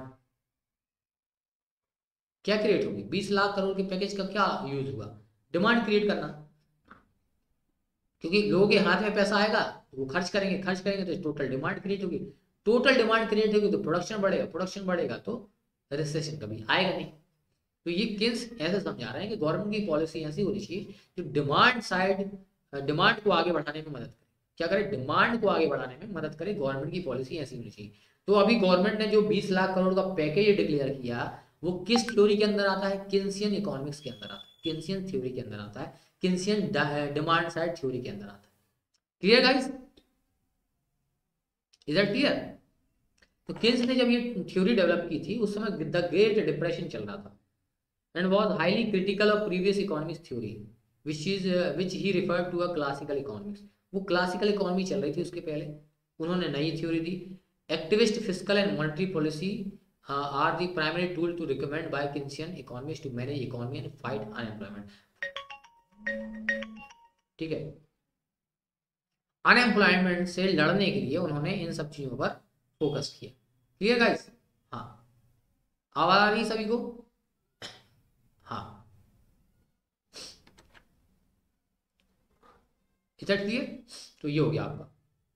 [SPEAKER 1] क्या क्रिएट होगी, 20 लाख करोड़ के पैकेज का क्या यूज हुआ, डिमांड क्रिएट करना, क्योंकि लोगों के हाथ में पैसा आएगा तो वो खर्च करेंगे, खर्च करेंगे तो टोटल डिमांड क्रिएट होगी, टोटल डिमांड क्रिएट होगी तो प्रोडक्शन बढ़ेगा, प्रोडक्शन बढ़ेगा तो रिसेशन कभी आएगा नहीं। तो ये किन्स ऐसे समझा रहे हैं कि गवर्नमेंट की पॉलिसी ऐसी होनी चाहिए जो डिमांड साइड, डिमांड को आगे बढ़ाने में मदद करे, क्या करे, डिमांड को आगे बढ़ाने में मदद करे। गवर्नमेंट की पॉलिसी ऐसी होनी चाहिए। तो अभी गवर्नमेंट ने जो 20 लाख करोड़ का पैकेज डिक्लेयर किया, वो किस थ्योरी के अंदर आता है? किन्सियन इकोनॉमिक्स के अंदर आता है, किन्सियन थ्योरी के अंदर आता है, किन्सियन डिमांड साइड थ्योरी के अंदर आता है। Clear guys? Is that clear? तो किन्स ने जब ये थ्योरी डेवलप की थी, उस समय द ग्रेट डिप्रेशन चल रहा था and was highly critical of previous economics theory which he referred to a classical economics. वो क्लासिकल इकोनॉमी चल रही थी उसके पहले, उन्होंने नई थ्योरी दी। Activist fiscal and monetary policy are the primary tool to recommend by Keynesian economist to manage economy and fight unemployment. ठीक है, अनएम्प्लॉयमेंट से लड़ने के लिए उन्होंने इन सब चीजों पर फोकस किया। Clear guys? हाँ, आवाज आ रही है सभी को? हाँ, इज दैट क्लियर? तो ये हो गया आपका।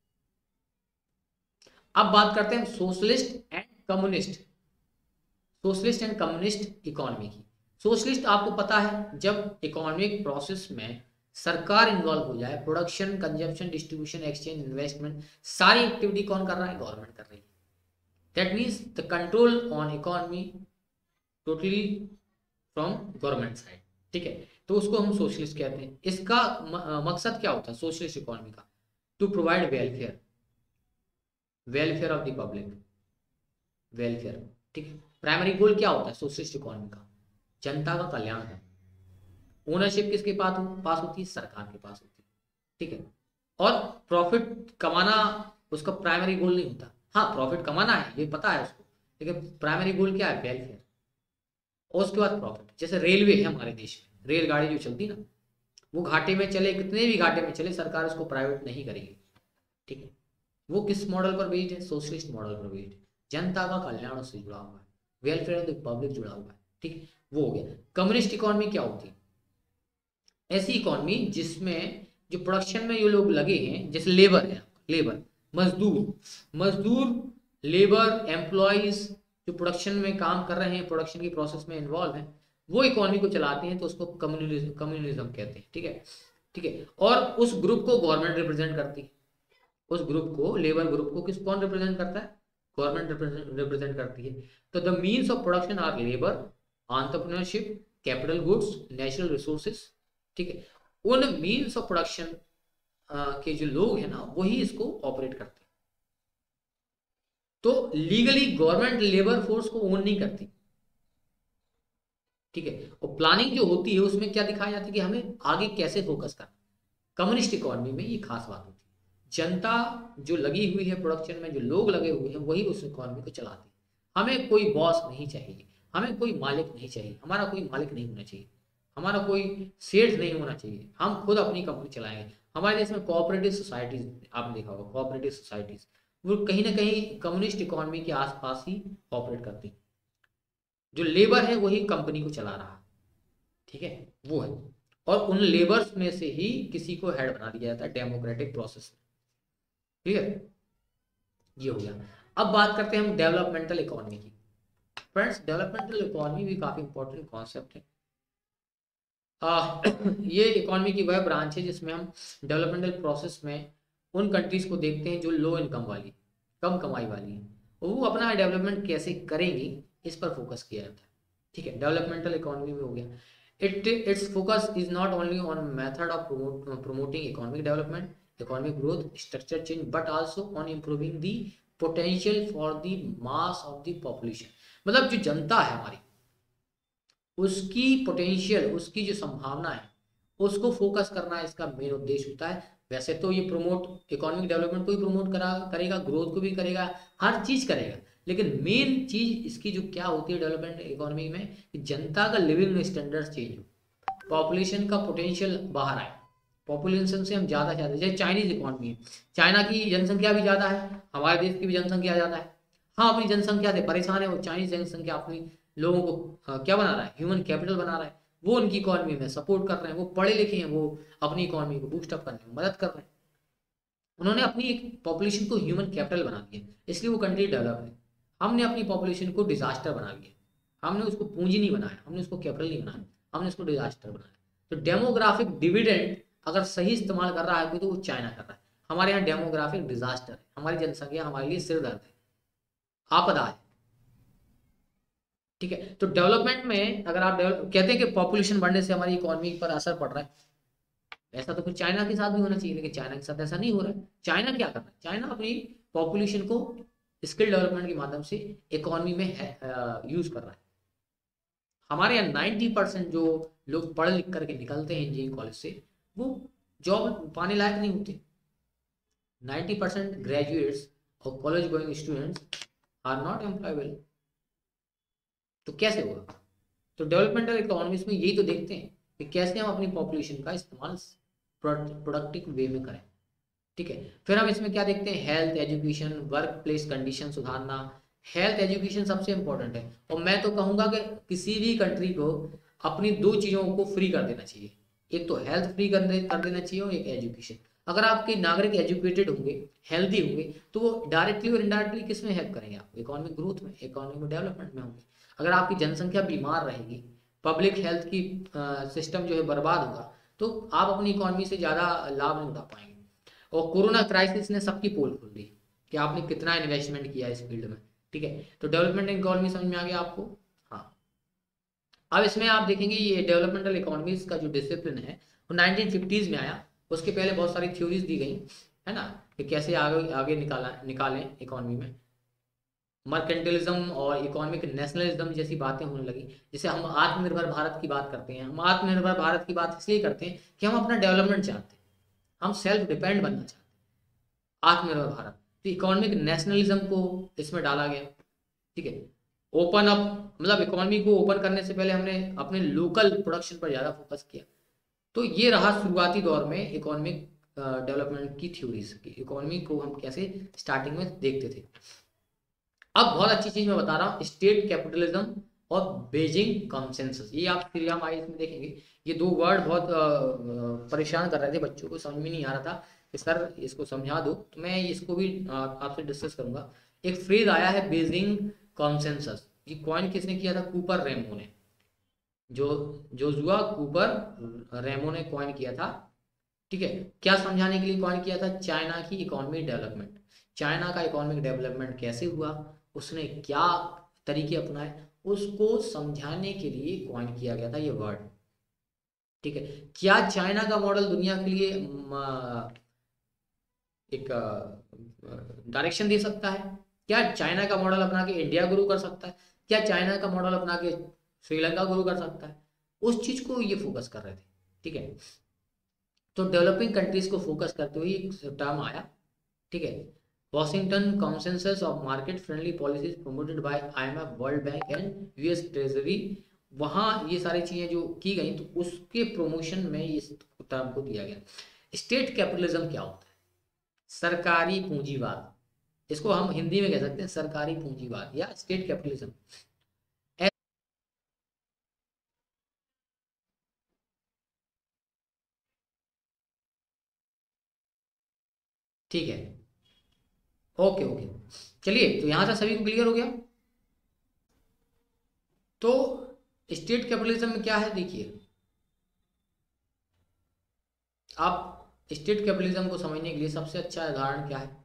[SPEAKER 1] अब बात करते हैं socialist and communist, socialist and communist economy की। सोशलिस्ट आपको पता है, जब इकोनॉमिक प्रोसेस में सरकार इन्वॉल्व हो जाए, production, consumption, distribution, exchange, investment, सारी एक्टिविटी कौन कर रहा है? गवर्नमेंट कर रही है। That means the control on economy totally from government side. ठीक है, तो उसको हम सोशलिस्ट कहते हैं। इसका मकसद क्या होता है सोशलिस्ट इकोनॉमी का? To provide welfare, welfare of the public, welfare. ठीक है, प्राइमरी गोल क्या होता है सोशलिस्ट इकोनॉमी का? जनता का कल्याण है। ओनरशिप किसके पास होती है? सरकार के पास होती है। ठीक है, और प्रॉफिट कमाना उसका प्राइमरी गोल नहीं होता। हाँ, प्रॉफिट कमाना है, ये पता है उसको, लेकिन प्राइमरी गोल क्या है? वेलफेयर। और उसके बाद प्रॉफिट। जैसे रेलवे है हमारे देश में, रेलगाड़ी जो चलती है ना, वो घाटे में चले, कितने भी घाटे में चले, सरकार उसको प्राइवेट नहीं करेगी। ठीक है, वो किस मॉडल पर बेस्ड है? सोशलिस्ट मॉडल पर बेस्ड है। जनता का कल्याण उससे जुड़ा हुआ है, वेलफेयर ऑफ द पब्लिक जुड़ा हुआ है। ठीक है, वो हो गया। कम्युनिस्ट इकोनॉमी क्या होती है? ऐसी इकोनॉमी जिसमें जो प्रोडक्शन में जो लोग लगे हैं, जैसे लेबर है, लेबर, मजदूर, लेबर, एम्प्लॉयज जो प्रोडक्शन में काम कर रहे हैं, प्रोडक्शन की प्रोसेस में इन्वॉल्व हैं, वो इकोनॉमी को चलाते हैं, तो उसको कम्युनलिज्म कहते हैं। ठीक है, ठीक है, और उस ग्रुप को गवर्नमेंट रिप्रेजेंट करती है। उस ग्रुप को, लेबर ग्रुप को कौन रिप्रेजेंट करता है? गवर्नमेंट रिप्रेजेंट करती है। तो the means of production are labour, entrepreneurship, capital goods, natural resources. ठीक है, उन मीन्स ऑफ प्रोडक्शन के जो लोग हैं ना, वही इसको ऑपरेट करते हैं। तो लीगली गवर्नमेंट लेबर फोर्स को ओन नहीं करती। ठीक है, और प्लानिंग जो होती है उसमें क्या दिखाया जाता है कि हमें आगे कैसे फोकस करना। कम्युनिस्ट इकोनॉमी में ये खास बात होती है। जनता जो लगी हुई है प्रोडक्शन में, जो लोग लगे हुए हैं, वही उस इकोनॉमी को चलाते हैं। हमें कोई बॉस नहीं चाहिए, हमें कोई मालिक नहीं चाहिए, हमारा कोई मालिक नहीं होना चाहिए, हमारा कोई सेठ नहीं होना चाहिए, हम खुद अपनी कंपनी चलाएंगे। हमारे देश में कोऑपरेटिव सोसाइटीज, आपने देखा होगा कोऑपरेटिव सोसाइटीज, वो कहीं ना कहीं कम्युनिस्ट इकोनॉमी के आसपास ही ऑपरेट करती। जो लेबर है वही कंपनी को चला रहा है। ठीक है, वो है, और उन लेबर्स में से ही किसी को हेड बना दिया जाता है डेमोक्रेटिक प्रोसेस। ठीक है, ये हो गया। अब बात करते हैं हम डेवलपमेंटल इकोनॉमी की। फ्रेंड्स, डेवलपमेंटल इकोनॉमी भी काफी इंपॉर्टेंट कॉन्सेप्ट है। ये इकोनॉमी की वह ब्रांच है जिसमें हम डेवलपमेंटल प्रोसेस में उन कंट्रीज को देखते हैं जो लो इनकम वाली, कम कमाई वाली है, और वो अपना डेवलपमेंट कैसे करेंगी, इस पर फोकस किया जाता है। ठीक है, डेवलपमेंटल इकोनॉमी में हो गया। Its focus is not only on method of promoting economic development, economic growth, structure change, but also on improving the potential for the mass of the population। मतलब जो जनता है हमारी, उसकी पोटेंशियल, उसकी जो संभावना है, उसको फोकस करना इसका मेन उद्देश्य होता है। वैसे तो ये प्रमोट, इकोनॉमिक डेवलपमेंट को भी प्रमोट करेगा, ग्रोथ को भी करेगा, हर चीज करेगा, लेकिन मेन चीज इसकी जो क्या होती है डेवलपमेंट इकोनॉमी में, कि जनता का लिविंग स्टैंडर्ड चेंज हो, पॉपुलेशन का पोटेंशियल बाहर आए, पॉपुलेशन से हम ज्यादा ज्यादा, जैसे चाइनीज इकोनॉमी है, चाइना की जनसंख्या भी ज्यादा है, हमारे देश की भी जनसंख्या ज्यादा है। हाँ, अपनी जनसंख्या से परेशान है, वो चाइनीज जनसंख्या अपनी लोगों को क्या बना रहा है? ह्यूमन कैपिटल बना रहा है, वो उनकी इकोनॉमी में सपोर्ट कर रहे हैं, वो पढ़े लिखे हैं, वो अपनी इकोनॉमी को बूस्टअप करने में मदद कर रहे हैं। उन्होंने अपनी एक पॉपुलेशन को ह्यूमन कैपिटल बना दिया, इसलिए वो कंट्री डेवलप है। हमने अपनी पॉपुलेशन को डिजास्टर बना दिया, हमने उसको पूंजी नहीं बनाया, हमने उसको कैपिटल नहीं बनाया, हमने उसको डिजास्टर बनाया। तो डेमोग्राफिक डिविडेंड अगर सही इस्तेमाल कर रहा है कोई, तो वो चाइना कर रहा है। हमारे यहाँ डेमोग्राफिक डिजास्टर है, हमारी जनसंख्या हमारे लिए सिर दर्द है, आपदा है। ठीक है, तो डेवलपमेंट में अगर आप कहते हैं कि पॉपुलेशन बढ़ने से हमारी इकोनॉमी पर असर पड़ रहा है, ऐसा तो फिर चाइना के साथ भी होना चाहिए, लेकिन चाइना के साथ ऐसा नहीं हो रहा है। चाइना क्या कर रहा है, चाइना अपनी पॉपुलेशन को स्किल डेवलपमेंट के माध्यम से इकोनॉमी में यूज कर रहा है। हमारे यहाँ 90% जो लोग पढ़ लिख करके निकलते हैं इंजीनियरिंग कॉलेज से, वो जॉब पाने लायक नहीं होते। 90% ग्रेजुएट्स और college going students are not employable. तो कैसे होगा? तो डेवलपमेंटल इकोनॉमिक्स में यही तो देखते हैं कि कैसे हम अपनी पॉपुलेशन का इस्तेमाल प्रोडक्टिव वे में करें। ठीक है, फिर हम इसमें क्या देखते हैं, health, education, work place condition सुधारना। हेल्थ एजुकेशन सबसे इंपॉर्टेंट है, और मैं तो कहूंगा कि किसी भी कंट्री को अपनी दो चीज़ों को फ्री कर देना चाहिए, एक तो हेल्थ फ्री कर देना चाहिए और एक एजुकेशन। अगर आपके नागरिक एजुकेटेड होंगे, हेल्दी होंगे, तो वो डायरेक्टली और इनडायरेक्टली किस में हेल्प करेंगे? आप इकोनॉमिक ग्रोथ में, इकोनॉमिक डेवलपमेंट में होंगे। अगर आपकी जनसंख्या बीमार रहेगी, पब्लिक हेल्थ की सिस्टम जो है बर्बाद होगा, तो आप अपनी इकोनॉमी से ज़्यादा लाभ नहीं उठा पाएंगे। और कोरोना क्राइसिस ने सबकी पोल खोल दी कि आपने कितना इन्वेस्टमेंट किया इस फील्ड में। ठीक है, तो डेवलपमेंट इकोनॉमी समझ में आ गया आपको? हाँ, अब इसमें आप देखेंगे ये डेवलपमेंटल इकोनॉमीज का जो डिसिप्लिन है वो 1950s में आया। उसके पहले बहुत सारी थ्योरीज दी गई है ना, कि कैसे आगे आगे निकालें इकोनॉमी में। मर्केंटलिज्म और इकोनॉमिक नेशनलिज्म जैसी बातें होने लगी। जैसे हम आत्मनिर्भर भारत की बात करते हैं, हम आत्मनिर्भर भारत की बात इसलिए करते हैं कि हम अपना डेवलपमेंट चाहते हैं, हम सेल्फ डिपेंड बनना चाहते हैं, आत्मनिर्भर भारत। तो इकोनॉमिक नेशनलिज्म को इसमें डाला गया। ठीक है, ओपन अप, मतलब इकोनॉमी को ओपन करने से पहले हमने अपने लोकल प्रोडक्शन पर ज़्यादा फोकस किया। तो ये रहा शुरुआती दौर में इकोनॉमिक डेवलपमेंट की थ्योरीज की, इकोनॉमी को हम कैसे स्टार्टिंग में देखते थे। अब बहुत अच्छी चीज मैं बता रहा हूँ, स्टेट कैपिटलिज्म और बेजिंग कंसेंसस। ये आप श्रीराम आईएएस में देखेंगे, ये दो वर्ड बहुत परेशान कर रहे थे बच्चों को, समझ में नहीं आ रहा था कि सर इसको समझा दो, तो मैं इसको भी आपसे डिस्कस करूंगा। एक फ्रेज आया है बेजिंग कंसेंसस, ये कॉइन किसने किया था? कूपर रेमो ने, जो जोजुआ कूपर रेमो ने कॉइन किया था। ठीक है, क्या समझाने के लिए कॉइन किया था? चाइना की इकोनॉमिक डेवलपमेंट, चाइना का इकोनॉमिक डेवलपमेंट कैसे हुआ, उसने क्या तरीके अपनाए, उसको समझाने के लिए कॉइन किया गया था ये वर्ड। ठीक है, क्या चाइना का मॉडल दुनिया के लिए एक डायरेक्शन दे सकता है? क्या चाइना का मॉडल अपना के इंडिया ग्रो कर सकता है? क्या चाइना का मॉडल अपना के श्रीलंका ग्रो कर सकता है? उस चीज को ये फोकस कर रहे थे। ठीक है, तो डेवलपिंग कंट्रीज को फोकस करते हुए एक टर्म आया। ठीक है, Washington consensus of market friendly policies promoted by IMF, World Bank and US treasury. वहाँ ये सारी चीज़ें जो की गई, तो उसके प्रमोशन में इस टर्म को दिया गया। स्टेट कैपिटलिज्म क्या होता है? सरकारी पूंजीवाद, इसको हम हिंदी में कह सकते हैं सरकारी पूंजीवाद या स्टेट कैपिटलिज्म। ठीक है, ओके ओके, चलिए, तो यहाँ से सभी को क्लियर हो गया। तो स्टेट कैपिटलिज्म में क्या है, देखिए आप स्टेट कैपिटलिज्म को समझने के लिए सबसे अच्छा उदाहरण क्या है,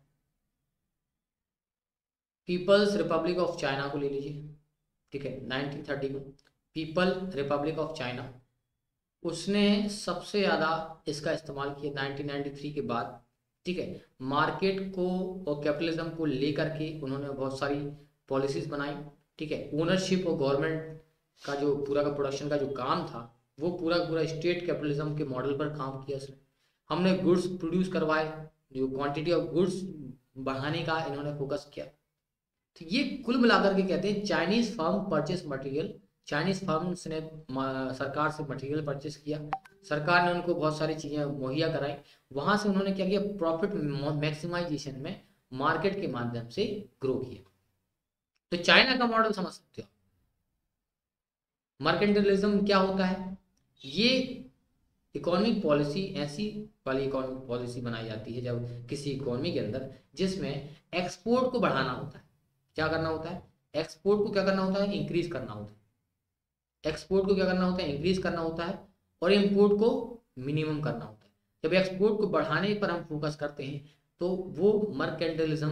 [SPEAKER 1] पीपल्स रिपब्लिक ऑफ चाइना को ले लीजिए। ठीक है, 1930 में पीपल रिपब्लिक ऑफ चाइना, उसने सबसे ज़्यादा इसका इस्तेमाल किया 1993 के बाद। ठीक है, मार्केट को और कैपिटलिज्म को लेकर के उन्होंने बहुत सारी पॉलिसीज बनाई। ठीक है, ओनरशिप और गवर्नमेंट का जो पूरा का प्रोडक्शन का जो काम था, वो पूरा पूरा स्टेट कैपिटलिज्म के मॉडल पर काम किया उसने। हमने गुड्स प्रोड्यूस करवाए, जो क्वांटिटी ऑफ गुड्स बढ़ाने का इन्होंने फोकस किया। तो ये कुल मिलाकर के कहते हैं Chinese firm purchase material, Chinese firms ने सरकार से मटेरियल परचेस किया, सरकार ने उनको बहुत सारी चीज़ें मुहैया कराई, वहां से उन्होंने क्या किया, प्रॉफिट मैक्सिमाइजेशन में मार्केट के माध्यम से ग्रो किया। तो चाइना का मॉडल समझ सकते हो। मर्केंटलिज्म क्या होता है? ये इकोनॉमिक पॉलिसी ऐसी वाली इकोनॉमिक पॉलिसी बनाई जाती है जब किसी इकोनॉमी के अंदर जिसमें एक्सपोर्ट को बढ़ाना होता है। क्या करना होता है? एक्सपोर्ट को क्या करना होता है? इंक्रीज करना होता है। एक्सपोर्ट को क्या करना होता है? इंक्रीज करना होता है। और इम्पोर्ट को मिनिमम करना होता है। जब एक्सपोर्ट को बढ़ाने पर हम फोकस करते हैं तो वो मर्केंटलिज्म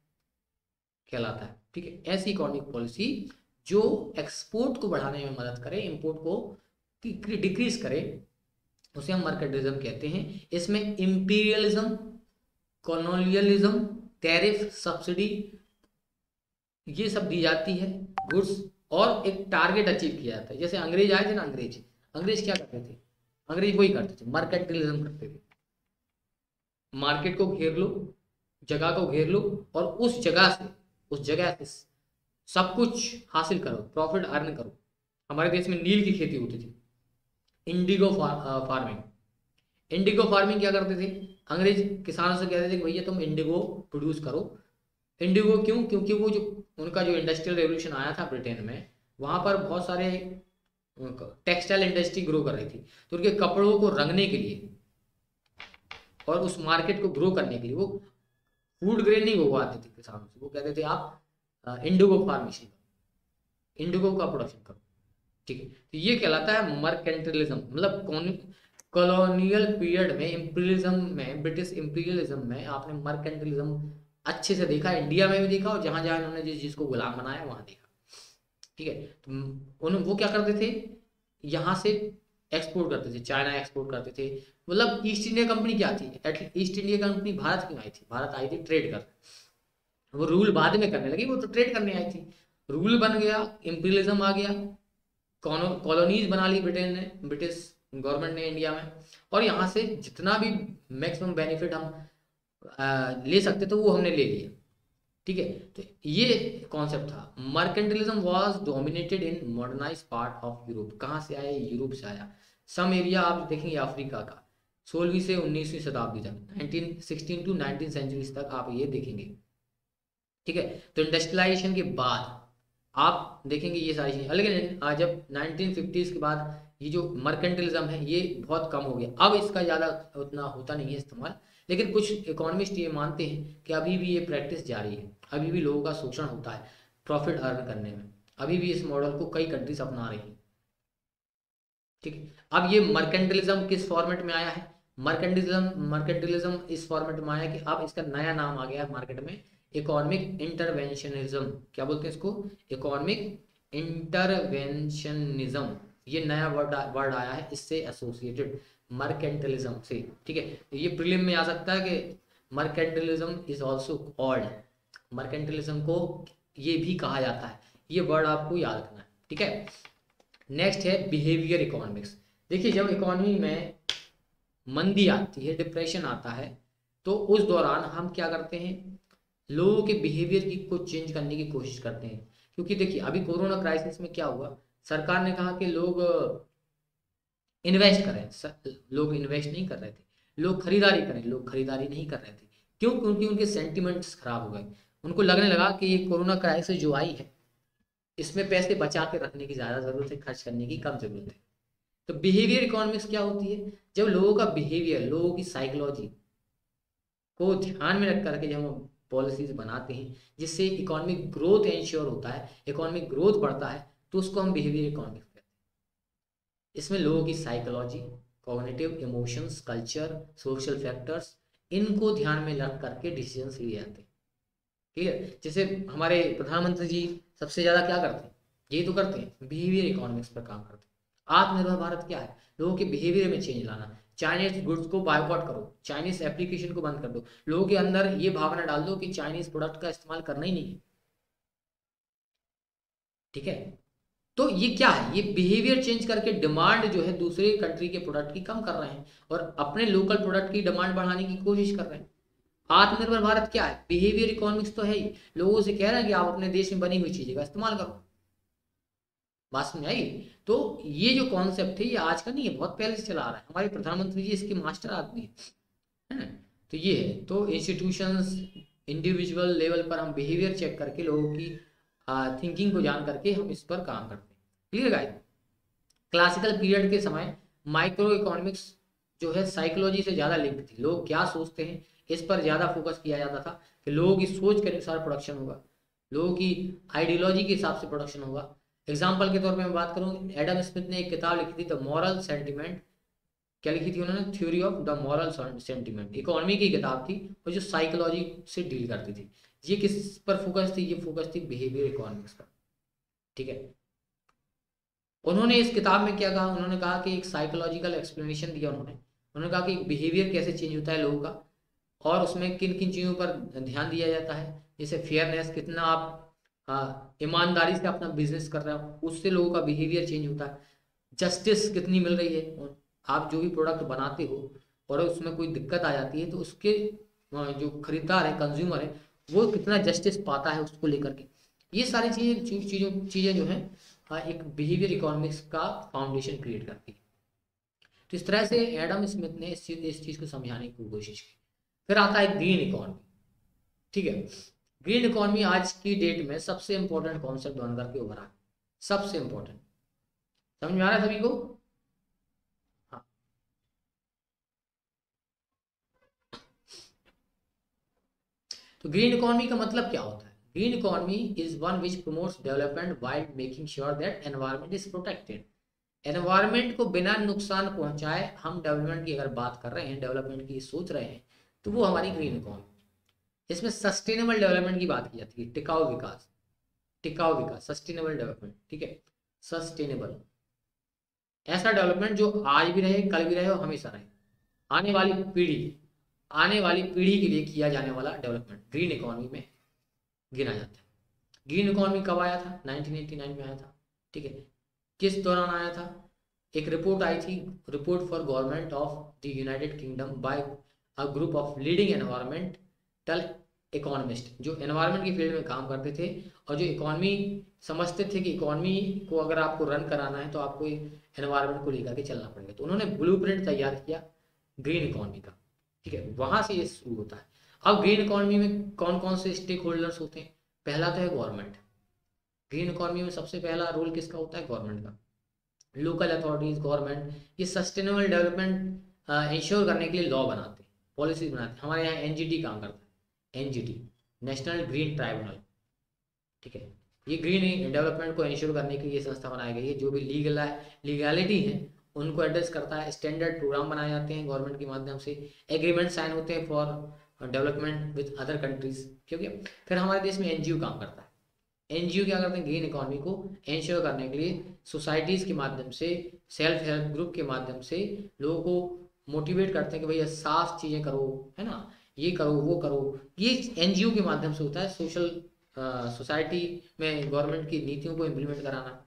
[SPEAKER 1] कहलाता है। ठीक है, ऐसी इकोनॉमिक पॉलिसी जो एक्सपोर्ट को बढ़ाने में मदद करे, इंपोर्ट को डिक्रीज करे, उसे हम मर्केंटलिज्म कहते हैं। इसमें इंपीरियलिज्म, कॉलोनियलिज्म, टैरिफ, सब्सिडी ये सब दी जाती है गुड्स, और एक टारगेट अचीव किया जाता है। जैसे अंग्रेज आए थे ना, अंग्रेज क्या करते थे? अंग्रेज वही करते थे, मर्केंटलिज्म करते थे। मार्केट को घेर लो, जगह को घेर लो, और उस जगह से सब कुछ हासिल करो, प्रॉफिट अर्न करो। हमारे देश में नील की खेती होती थी, इंडिगो फार्मिंग। इंडिगो फार्मिंग क्या करते थे? अंग्रेज किसानों से कहते थे कि भैया तुम इंडिगो प्रोड्यूस करो। इंडिगो क्यों? क्योंकि वो जो उनका जो इंडस्ट्रियल रेवोल्यूशन आया था ब्रिटेन में, वहां पर बहुत सारे टेक्सटाइल इंडस्ट्री ग्रो कर रही थी, तो उनके कपड़ों को रंगने के लिए और उस मार्केट को ग्रो करने के लिए वो फूड ग्रेन नहीं उगवाते थे किसानों से। वो कहते थे आप इंडिगो फार्मेशन करो, इंडिगो का प्रोडक्शन करो। ठीक है, तो ये कहलाता है मर्केंटलिज्म। मतलब कॉलोनियल पीरियड में, इंपीरियलिज्म में, ब्रिटिश इंपीरियलिज्म में आपने मर्केंटलिज्म अच्छे से देखा, इंडिया में भी देखा, और जहां जहां उन्होंने जिस चीज को गुलाम बनाया वहां देखा। ठीक है, तो वो क्या करते थे? यहाँ से एक्सपोर्ट करते थे, चाइना एक्सपोर्ट करते थे। मतलब ईस्ट इंडिया कंपनी क्या थी? ईस्ट इंडिया कंपनी भारत क्यों आई थी? भारत आई थी ट्रेड कर, वो रूल बाद में करने लगी, वो तो ट्रेड करने आई थी। रूल बन गया, इंपीरियलिज्म आ गया, कॉलोनीज बना ली ब्रिटेन ने, ब्रिटिश गवर्नमेंट ने इंडिया में, और यहाँ से जितना भी मैक्सिमम बेनिफिट हम ले सकते थे वो हमने ले लिया। ठीक है, तो ये कॉन्सेप्ट था। Mercantilism was dominated in modernise part of Europe. कहाँ से आया? यूरोप से आया। सम एरिया आप देखेंगे अफ्रीका का, 16वीं से 19वीं शताब्दी तक, 1916 टू 19 सेंचुरी तक आप ये देखेंगे। ठीक है, तो इंडस्ट्रियलाइजेशन के बाद आप देखेंगे ये सारी चीजें। लेकिन जब 1950s के बाद ये जो मर्केंटलिज्म है ये बहुत कम हो गया। अब इसका ज़्यादा उतना होता नहीं है इस्तेमाल, लेकिन कुछ इकोनॉमिस्ट ये मानते हैं कि अभी भी ये प्रैक्टिस जारी है, अभी भी लोगों का शोषण होता है प्रॉफिट अर्न करने में, अभी भी इस मॉडल को कई कंट्रीज अपना रही हैं। ठीक है, अब ये मर्केंटलिज्म किस फॉर्मेट में आया है? मर्केंटलिज्म इस फॉर्मेट में आया कि अब इसका नया नाम आ गया है मार्केट में, इकोनॉमिक इंटरवेंशनिज्म। क्या बोलते हैं इसको? Economic interventionism. ये नया वर्ड आया है इससे एसोसिएटेड, मर्केंटलिज्म से। ठीक है, तो ये प्रीलिम में आ सकता है कि mercantilism is also called, mercantilism को ये भी कहा जाता है। ये वर्ड आपको याद रखना है। ठीक है, नेक्स्ट है बिहेवियर इकोनॉमिक्स। देखिए, जब इकोनॉमी में मंदी आती है, डिप्रेशन आता है, तो उस दौरान हम क्या करते हैं? लोगों के बिहेवियर की को चेंज करने की कोशिश करते हैं। क्योंकि देखिए अभी कोरोना क्राइसिस में क्या हुआ, सरकार ने कहा कि लोग इन्वेस्ट करें। लोग इन्वेस्ट नहीं कर रहे थे, लोग खरीदारी करें, लोग खरीदारी नहीं कर रहे थे। क्यों? क्योंकि उनके सेंटिमेंट्स खराब हो गए। उनको लगने लगा कि ये कोरोना क्राइसिस जो आई है इसमें पैसे बचा के रखने की ज़्यादा ज़रूरत है, खर्च करने की कम ज़रूरत है। तो बिहेवियर इकोनॉमिक्स क्या होती है? जब लोगों का बिहेवियर, लोगों की साइकोलॉजी को ध्यान में रख करके जब हम पॉलिसीज बनाते हैं जिससे इकोनॉमिक ग्रोथ इंश्योर होता है, इकोनॉमिक ग्रोथ बढ़ता है, तो उसको हम बिहेवियर इकोनॉमिक्स कहते हैं। इसमें लोगों की psychology, cognitive, emotions, culture, social factors, इनको ध्यान में रख करके डिसीजंस लिए जाते हैं। ठीक है, जैसे हमारे प्रधानमंत्री जी सबसे ज़्यादा क्या करते हैं? यही तो करते हैं, बिहेवियर इकोनॉमिक्स पर काम करते हैं। आत्मनिर्भर भारत क्या है? लोगों के बिहेवियर में चेंज लाना। चाइनीज गुड्स को बायकॉट करो, चाइनीज एप्लीकेशन को बंद कर दो, लोगों के अंदर ये भावना डाल दो कि चाइनीज प्रोडक्ट का इस्तेमाल करना ही नहीं है। ठीक है, तो ये क्या है? ये बिहेवियर चेंज करके डिमांड जो है दूसरे कंट्री के प्रोडक्ट की कम कर रहे हैं और अपने लोकल प्रोडक्ट की डिमांड बढ़ाने की कोशिश कर रहे हैं। आत्मनिर्भर भारत क्या है? बिहेवियर इकोनॉमिक्स तो है ही। लोगों से कह रहे हैं कि आप अपने देश में बनी हुई चीजें का इस्तेमाल करो। बात समझ आई? तो ये जो कॉन्सेप्ट है ये आज का नहीं है, बहुत पहले से चला आ रहा है। हमारे प्रधानमंत्री जी इसके मास्टर आदमी है ना। तो ये है, तो इंस्टीट्यूशंस, इंडिविजुअल लेवल पर हम बिहेवियर चेक करके लोगों की थिंकिंग को जान करके हम इस पर काम करते हैं। Clear guys? क्लासिकल पीरियड के समय माइक्रो इकोनॉमिक्स जो है साइकोलॉजी से ज़्यादा लिंक थी। लोग क्या सोचते हैं इस पर ज़्यादा फोकस किया जाता था कि लोगों की सोच के अनुसार प्रोडक्शन होगा, लोगों की आइडियोलॉजी के हिसाब से प्रोडक्शन होगा। एग्जाम्पल के तौर पे मैं बात करूँ, एडम स्मिथ ने एक किताब लिखी थी द मॉरल सेंटिमेंट। क्या लिखी थी उन्होंने? Theory of the moral sentiment, economy की किताब थी और जो साइकोलॉजी से डील करती थी। ये किस पर फोकस थी? ये फोकस थी बिहेवियर इकोनॉमिक्स पर, ठीक है। उन्होंने इस किताब में क्या कहा? उन्होंने कहा कि एक साइकोलॉजिकल एक्सप्लेनेशन दिया उन्होंने कहा कि बिहेवियर कैसे चेंज होता है लोगों का, और उसमें किन किन चीज़ों पर ध्यान दिया जाता है, जैसे फेयरनेस, कितना आप ईमानदारी से अपना बिजनेस कर रहे हो, उससे लोगों का बिहेवियर चेंज होता है। जस्टिस कितनी मिल रही है, आप जो भी प्रोडक्ट बनाते हो और उसमें कोई दिक्कत आ जाती है तो उसके जो खरीदार है, कंज्यूमर है, वो कितना जस्टिस पाता है उसको लेकर के। ये सारी चीज़ें जो हैं एक बिहेवियर इकोनॉमिक्स का फाउंडेशन क्रिएट करती है। तो इस तरह से एडम स्मिथ ने इस चीज़ को समझाने की कोशिश की। फिर आता है ग्रीन इकोनॉमी, ठीक है। ग्रीन इकोनॉमी आज की डेट में सबसे इंपॉर्टेंट कॉन्सेप्ट बन करके उभरा है, सबसे इंपॉर्टेंट। समझ में आ रहा है सभी को? हाँ। तो ग्रीन इकोनॉमी का मतलब क्या होता है? Green economy is one which promotes development while making sure that environment is protected. Environment को बिना नुकसान पहुंचाए हम डेवलपमेंट की अगर बात कर रहे हैं, डेवलपमेंट की सोच रहे हैं, तो वो हमारी ग्रीन इकोनॉमी। इसमें सस्टेनेबल डेवलपमेंट की बात की जाती है, टिकाऊ विकास, टिकाऊ विकास, सस्टेनेबल डेवलपमेंट, ठीक है। सस्टेनेबल, ऐसा डेवलपमेंट जो आज भी रहे, कल भी रहे और हमेशा रहे, आने वाली पीढ़ी, आने वाली पीढ़ी के लिए किया जाने वाला डेवलपमेंट ग्रीन इकोनॉमी में गिना जाता है। ग्रीन इकोनॉमी कब आया था? 1989 में आया था, ठीक है। किस दौरान आया था? एक रिपोर्ट आई थी, report for government of the United Kingdom by a group of leading environmental economist, जो एनवायरनमेंट की फील्ड में काम करते थे और जो इकोनॉमी समझते थे कि इकोनॉमी को अगर आपको रन कराना है तो आपको एनवायरनमेंट को लेकर के चलना पड़ेगा। तो उन्होंने ब्लूप्रिंट तैयार किया ग्रीन इकोनॉमी का, ठीक है। वहां से ये शुरू होता है। अब ग्रीन इकोनॉमी में कौन कौन से स्टेक होल्डर्स होते हैं? पहला तो है गवर्नमेंट। ग्रीन इकोनॉमी में सबसे पहला रोल किसका होता है? गवर्नमेंट का। लोकल अथॉरिटीज, गवर्नमेंट, ये सस्टेनेबल डेवलपमेंट इंश्योर करने के लिए लॉ बनाते हैं, पॉलिसी बनाते हैं। हमारे यहाँ एनजीटी काम करता है, एनजीटी, नेशनल ग्रीन ट्राइब्यूनल, ठीक है। ये ग्रीन डेवलपमेंट को इंश्योर करने के लिए संस्था बनाई गई है। जो भी लीगैलिटी है उनको एड्रेस करता है। स्टैंडर्ड प्रोग्राम बनाए जाते हैं गवर्नमेंट के माध्यम से, एग्रीमेंट साइन होते हैं for development with other countries, क्योंकि फिर हमारे देश में एनजीओ काम करता है। एनजीओ क्या करते हैं? ग्रीन इकोनॉमी को इंश्योर करने के लिए सोसाइटीज के माध्यम से, सेल्फ हेल्प ग्रुप के माध्यम से लोगों को मोटिवेट करते हैं कि भैया साफ चीजें करो, है ना, ये करो वो करो। ये एनजीओ के माध्यम से होता है, सोशल सोसाइटी में गवर्नमेंट की नीतियों को इम्प्लीमेंट कराना।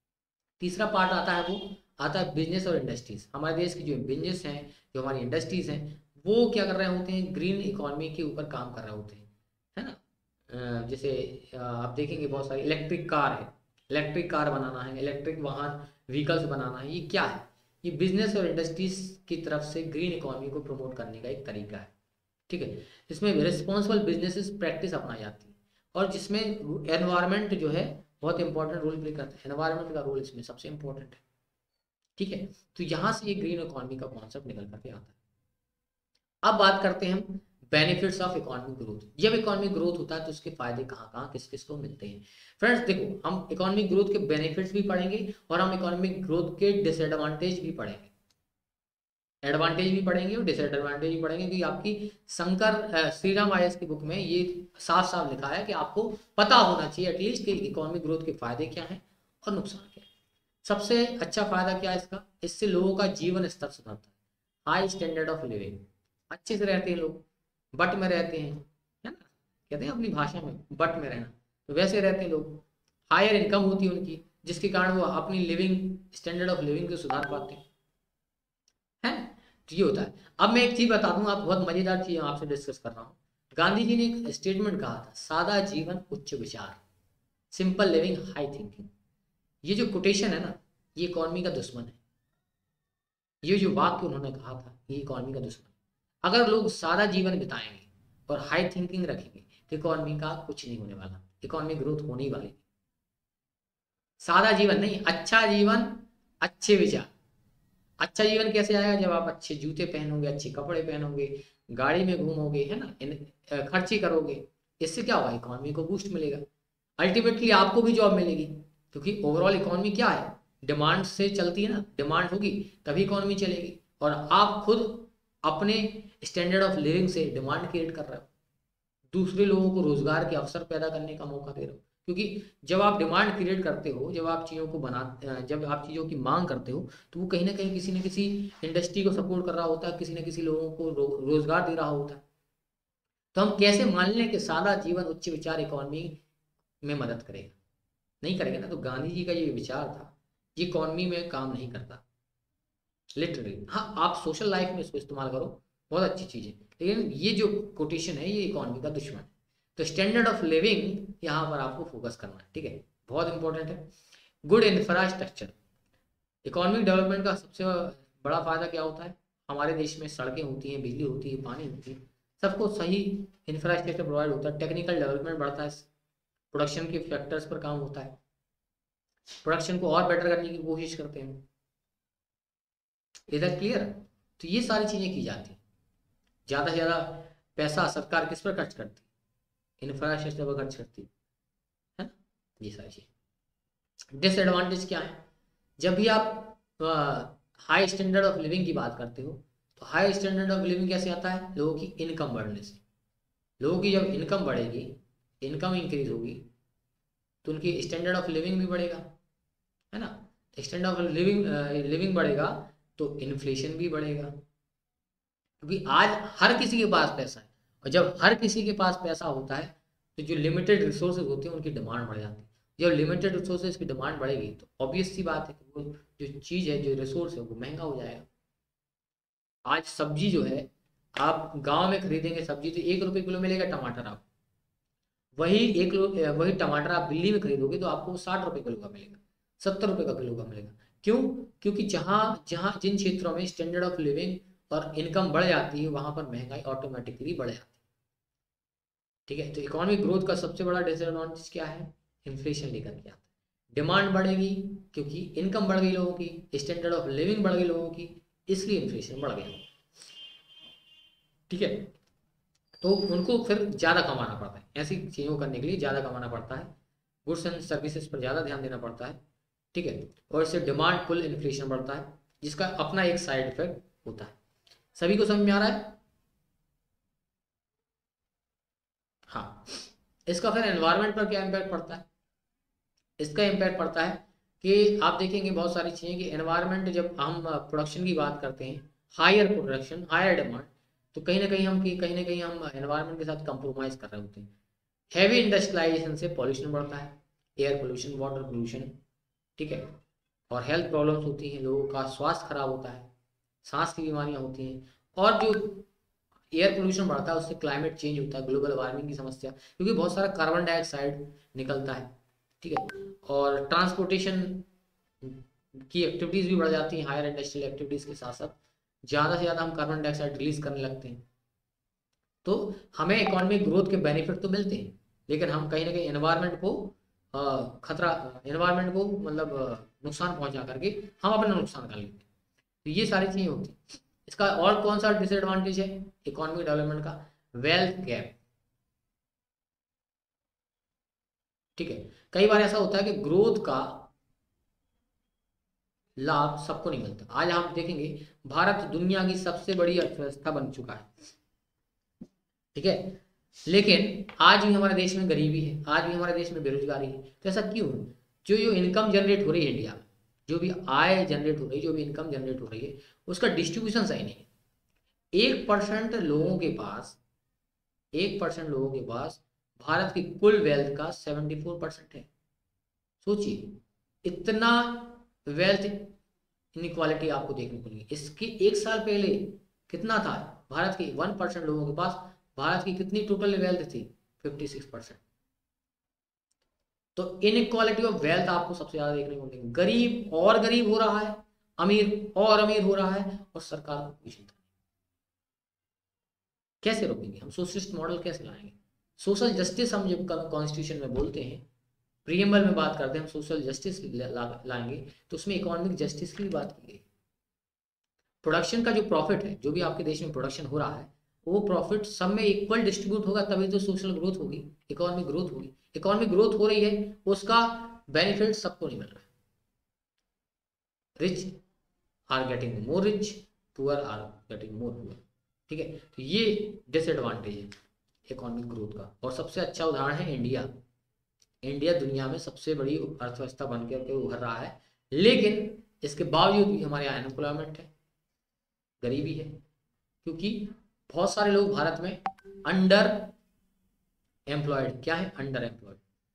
[SPEAKER 1] तीसरा पार्ट आता है, वो आता है बिजनेस और इंडस्ट्रीज। हमारे देश की जो बिजनेस हैं, जो हमारी इंडस्ट्रीज हैं, वो क्या कर रहे होते हैं? ग्रीन इकोनॉमी के ऊपर काम कर रहे होते हैं, है ना। जैसे आप देखेंगे बहुत सारी इलेक्ट्रिक कार है, इलेक्ट्रिक कार बनाना है, इलेक्ट्रिक वाहन व्हीकल्स बनाना है। ये क्या है? ये बिजनेस और इंडस्ट्रीज की तरफ से ग्रीन इकोनॉमी को प्रमोट करने का एक तरीका है, ठीक है। इसमें रिस्पॉन्सिबल बिजनेसेस प्रैक्टिस अपनाई जाती है और जिसमें एनवायरनमेंट जो है बहुत इंपॉर्टेंट रोल प्ले करता है। एनवायरनमेंट का रोल इसमें सबसे इंपॉर्टेंट है, ठीक है। तो यहाँ से ये ग्रीन इकोनॉमी का कॉन्सेप्ट निकल करके आता है। अब बात करते हैं हम बेनिफिट्स ऑफ इकोनॉमिक ग्रोथ। जब इकोनॉमिक ग्रोथ होता है तो उसके फायदे कहाँ कहाँ किस किस को मिलते हैं? फ्रेंड्स देखो, हम इकोनॉमिक ग्रोथ के बेनिफिट्स भी पढ़ेंगे और हम इकोनॉमिक ग्रोथ के डिसएडवांटेज भी पढ़ेंगे। एडवांटेज भी पढ़ेंगे और डिसएडवांटेज भी पढ़ेंगे, क्योंकि आपकी शंकर श्रीराम आईएएस की बुक में ये साफ साफ लिखा है कि आपको पता होना चाहिए एटलीस्ट कि इकोनॉमिक ग्रोथ के फायदे क्या हैं और नुकसान क्या है। सबसे अच्छा फायदा क्या है इसका? इससे लोगों का जीवन स्तर सुधरता है, हाई स्टैंडर्ड ऑफ लिविंग, अच्छे से रहते हैं लोग, बट में रहते हैं, है ना, कहते हैं अपनी भाषा में बट में रहना, तो वैसे रहते हैं लोग। हायर इनकम होती है उनकी, जिसके कारण वो अपनी लिविंग स्टैंडर्ड ऑफ लिविंग को सुधार पाते हैं, है। तो ये होता है। अब मैं एक चीज बता दूं, आप बहुत मजेदार चीज आपसे डिस्कस कर रहा हूँ। गांधी जी ने एक स्टेटमेंट कहा था, सादा जीवन उच्च विचार, सिंपल लिविंग हाई थिंकिंग। ये जो कोटेशन है ना, ये इकोनॉमी का दुश्मन है। ये जो वाक्य उन्होंने कहा था, ये इकोनॉमी का दुश्मन है। अगर लोग सादा जीवन बिताएंगे और हाई थिंकिंग रखेंगे तो इकोनॉमी का कुछ नहीं होने वाला, इकोनॉमी ग्रोथ होने ही वाली। सादा जीवन नहीं, अच्छा जीवन, अच्छे विचार। अच्छा जीवन कैसे आएगा? जब आप अच्छे जूते पहनोगे, अच्छे कपड़े पहनोगे, गाड़ी में घूमोगे, है ना, खर्ची करोगे। इससे क्या होगा? इकोनॉमी को बूस्ट मिलेगा, अल्टीमेटली आपको भी जॉब मिलेगी, क्योंकि ओवरऑल इकोनॉमी क्या है? डिमांड से चलती है ना, डिमांड होगी तभी इकोनॉमी चलेगी। और आप खुद अपने स्टैंडर्ड ऑफ लिविंग से डिमांड क्रिएट कर रहे हो, दूसरे लोगों को रोजगार के अवसर पैदा करने का मौका दे रहे हो। क्योंकि जब आप डिमांड क्रिएट करते हो, जब आप चीज़ों को जब आप चीज़ों की मांग करते हो, तो वो कहीं ना कहीं किसी न किसी इंडस्ट्री को सपोर्ट कर रहा होता है, किसी न किसी लोगों को रोजगार दे रहा होता है। तो हम कैसे मान लें कि सादा जीवन उच्च विचार इकोनॉमी में मदद करेगा? नहीं करेगा ना। तो गांधी जी का ये विचार था, ये इकोनॉमी में काम नहीं करता लिटरली। हाँ, आप सोशल लाइफ में इसको इस्तेमाल करो, बहुत अच्छी चीज़ है, लेकिन ये जो कोटेशन है ये इकोनॉमी का दुश्मन है। तो स्टैंडर्ड ऑफ लिविंग यहाँ पर आपको फोकस करना है, ठीक है, बहुत इंपॉर्टेंट है। गुड इंफ्रास्ट्रक्चर, इकोनॉमिक डेवलपमेंट का सबसे बड़ा फायदा क्या होता है? हमारे देश में सड़कें होती हैं, बिजली होती है, पानी होती है, सबको सही इंफ्रास्ट्रक्चर प्रोवाइड होता है, टेक्निकल डेवलपमेंट बढ़ता है, प्रोडक्शन के फैक्टर्स पर काम होता है, प्रोडक्शन को और बेटर करने की कोशिश करते हैं। इधर क्लियर? तो ये सारी चीज़ें की जाती हैं। ज़्यादा से ज़्यादा पैसा सरकार किस पर खर्च करती है? इंफ्रास्ट्रक्चर पर खर्च करती है ना, ये सारी चीज़। डिसएडवांटेज क्या है? जब भी आप हाई स्टैंडर्ड ऑफ लिविंग की बात करते हो, तो हाई स्टैंडर्ड ऑफ लिविंग कैसे आता है? लोगों की इनकम बढ़ने से। लोगों की जब इनकम बढ़ेगी, इनकम इंक्रीज होगी, तो उनकी स्टैंडर्ड ऑफ लिविंग भी बढ़ेगा, है ना। स्टैंडर्ड ऑफ लिविंग बढ़ेगा तो इन्फ्लेशन भी बढ़ेगा, क्योंकि आज हर किसी के पास पैसा है, और जब हर किसी के पास पैसा होता है तो जो लिमिटेड रिसोर्सेज होते हैं उनकी डिमांड बढ़ जाती है। जब लिमिटेड रिसोर्सेज की डिमांड बढ़ेगी तो ऑब्वियस सी बात है कि वो जो चीज़ है, जो रिसोर्स है, वो महंगा हो जाएगा। आज सब्जी जो है, आप गांव में खरीदेंगे सब्जी तो 1 रुपये किलो मिलेगा टमाटर आपको, वही टमाटर आप दिल्ली में खरीदोगे तो आपको 60 रुपये किलो का मिलेगा, 70 रुपये का किलो का मिलेगा। क्यों? क्योंकि जहाँ जहाँ जिन क्षेत्रों में स्टैंडर्ड ऑफ लिविंग और इनकम बढ़ जाती है, वहां पर महंगाई ऑटोमेटिकली बढ़ जाती है, ठीक है। तो इकोनॉमिक ग्रोथ का सबसे बड़ा डिसएडवांटेज क्या है? इन्फ्लेशन लेकर के आता है। डिमांड बढ़ेगी क्योंकि इनकम बढ़ गई लोगों की, स्टैंडर्ड ऑफ लिविंग बढ़ गई लोगों की, इसलिए इन्फ्लेशन बढ़ गया, ठीक है। तो उनको फिर ज़्यादा कमाना पड़ता है, ऐसी चीज़ों को करने के लिए ज़्यादा कमाना पड़ता है, गुड्स एंड सर्विसेज पर ज़्यादा ध्यान देना पड़ता है, ठीक है। और इससे डिमांड पुल इन्फ्लेशन बढ़ता है, जिसका अपना एक साइड इफेक्ट होता है। सभी को समझ में आ रहा है? हाँ। इसका फिर एनवायरनमेंट पर क्या इम्पैक्ट पड़ता है? इसका इम्पैक्ट पड़ता है कि आप देखेंगे बहुत सारी चीज़ें कि एनवायरनमेंट, जब हम प्रोडक्शन की बात करते हैं, हायर प्रोडक्शन हायर डिमांड, तो कहीं ना कहीं हम एनवायरनमेंट के साथ कंप्रोमाइज कर रहे होते हैं। हैवी इंडस्ट्रियलाइजेशन से पॉल्यूशन बढ़ता है, एयर पोल्यूशन, वाटर पोल्यूशन, ठीक है। और हेल्थ प्रॉब्लम्स होती हैं, लोगों का स्वास्थ्य खराब होता है, सांस की बीमारियां होती हैं। और जो एयर पोल्यूशन बढ़ता है उससे क्लाइमेट चेंज होता है, ग्लोबल वार्मिंग की समस्या, क्योंकि बहुत सारा कार्बन डाइऑक्साइड निकलता है, ठीक है। और ट्रांसपोर्टेशन की एक्टिविटीज़ भी बढ़ जाती हैं, हायर इंडस्ट्रियल एक्टिविटीज़ के साथ साथ ज़्यादा से ज़्यादा हम कार्बन डाइऑक्साइड रिलीज करने लगते हैं। तो हमें इकोनॉमिक ग्रोथ के बेनिफिट तो मिलते हैं, लेकिन हम कहीं ना कहीं एनवायरनमेंट को खतरा, एनवायरनमेंट को मतलब नुकसान पहुंचा करके हम अपना नुकसान कर लेते हैं। तो ये सारी चीज़ें होती हैं। इसका और कौन सा डिसएडवांटेज है इकोनॉमिक डेवलपमेंट का? वेल्थ गैप, ठीक है। कई बार ऐसा होता है कि ग्रोथ का लाभ सबको नहीं मिलता। आज आप देखेंगे भारत दुनिया की सबसे बड़ी अर्थव्यवस्था बन चुका है, ठीक है, लेकिन आज भी हमारे देश में गरीबी है, आज भी हमारे देश में बेरोजगारी है। तो ऐसा क्यों है? जो जो इनकम जनरेट हो रही है इंडिया में, जो भी आय जनरेट हो रही है, जो भी इनकम जनरेट हो रही है, उसका डिस्ट्रीब्यूशन सही नहीं है। 1% लोगों के पास 1% लोगों के पास भारत की कुल वेल्थ का 74% है। सोचिए, इतना वेल्थ इनइक्वालिटी आपको देखने को मिली। इसके 1 साल पहले कितना था? भारत के 1% लोगों के पास भारत की कितनी टोटल वेल्थ थी? 56%। तो इनइक्वालिटी ऑफ वेल्थ आपको सबसे ज्यादा देखने को मिलेगी। गरीब और गरीब हो रहा है, अमीर और अमीर हो रहा है, और सरकार को कोई चिंता नहीं। कैसे रोकेंगे हम? सोशलिस्ट मॉडल कैसे लाएंगे? सोशल जस्टिस हम जब कॉन्स्टिट्यूशन में बोलते हैं, प्रीएम्बल में बात करते हैं हम सोशल जस्टिस लाएंगे, तो उसमें इकोनॉमिक जस्टिस की भी बात की गई। प्रोडक्शन का जो प्रॉफिट है, जो भी आपके देश में प्रोडक्शन हो रहा है, वो प्रॉफिट सब में इक्वल डिस्ट्रीब्यूट होगा, तभी तो सोशल ग्रोथ होगी, इकोनॉमिक ग्रोथ होगी। इकोनॉमिक ग्रोथ हो रही है, उसका बेनिफिट सबको नहीं मिल रहा है। Rich are getting more rich, poor are getting more poor. ठीक है, तो ये डिसएडवांटेज है इकोनॉमिक ग्रोथ का। और सबसे अच्छा उदाहरण है इंडिया। इंडिया दुनिया में सबसे बड़ी अर्थव्यवस्था बन के उभर रहा है, लेकिन इसके बावजूद भी हमारे यहाँ अनएम्प्लॉयमेंट है, गरीबी है, क्योंकि बहुत सारे लोग भारत में अंडर एम्प्लॉयड। क्या है अंडर एम्प्लॉयड?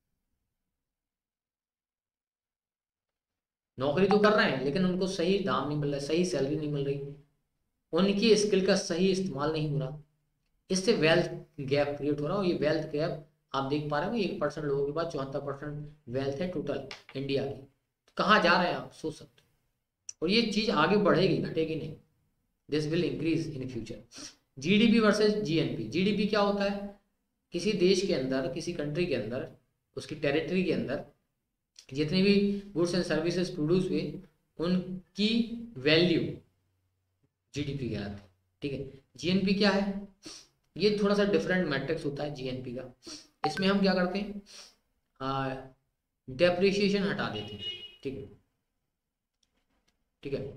[SPEAKER 1] नौकरी तो कर रहे हैं लेकिन उनको सही दाम नहीं मिल रहा, सही सैलरी नहीं मिल रही, उनकी स्किल का सही इस्तेमाल नहीं हो रहा। इससे वेल्थ गैप क्रिएट हो रहा है। और ये वेल्थ गैप आप देख पा रहे हो, 1% लोगों के पास 74% वेल्थ है टोटल इंडिया की। कहाँ जा रहे हैं आप सोच सकते हो। और ये चीज़ आगे बढ़ेगी, घटेगी नहीं। This will increase in future. GDP versus GNP. GDP क्या होता है? किसी देश के अंदर, किसी कंट्री के अंदर, उसकी टेरिटरी के अंदर जितने भी गुड्स एंड सर्विसेज प्रोड्यूस हुए उनकी वैल्यू जीडीपी कहलाती है। ठीक है, जीएनपी क्या है? ये थोड़ा सा डिफरेंट मैट्रिक्स होता है जीएनपी का। इसमें हम क्या करते हैं, डेप्रिसिएशन हटा देते हैं। ठीक है, ठीक है।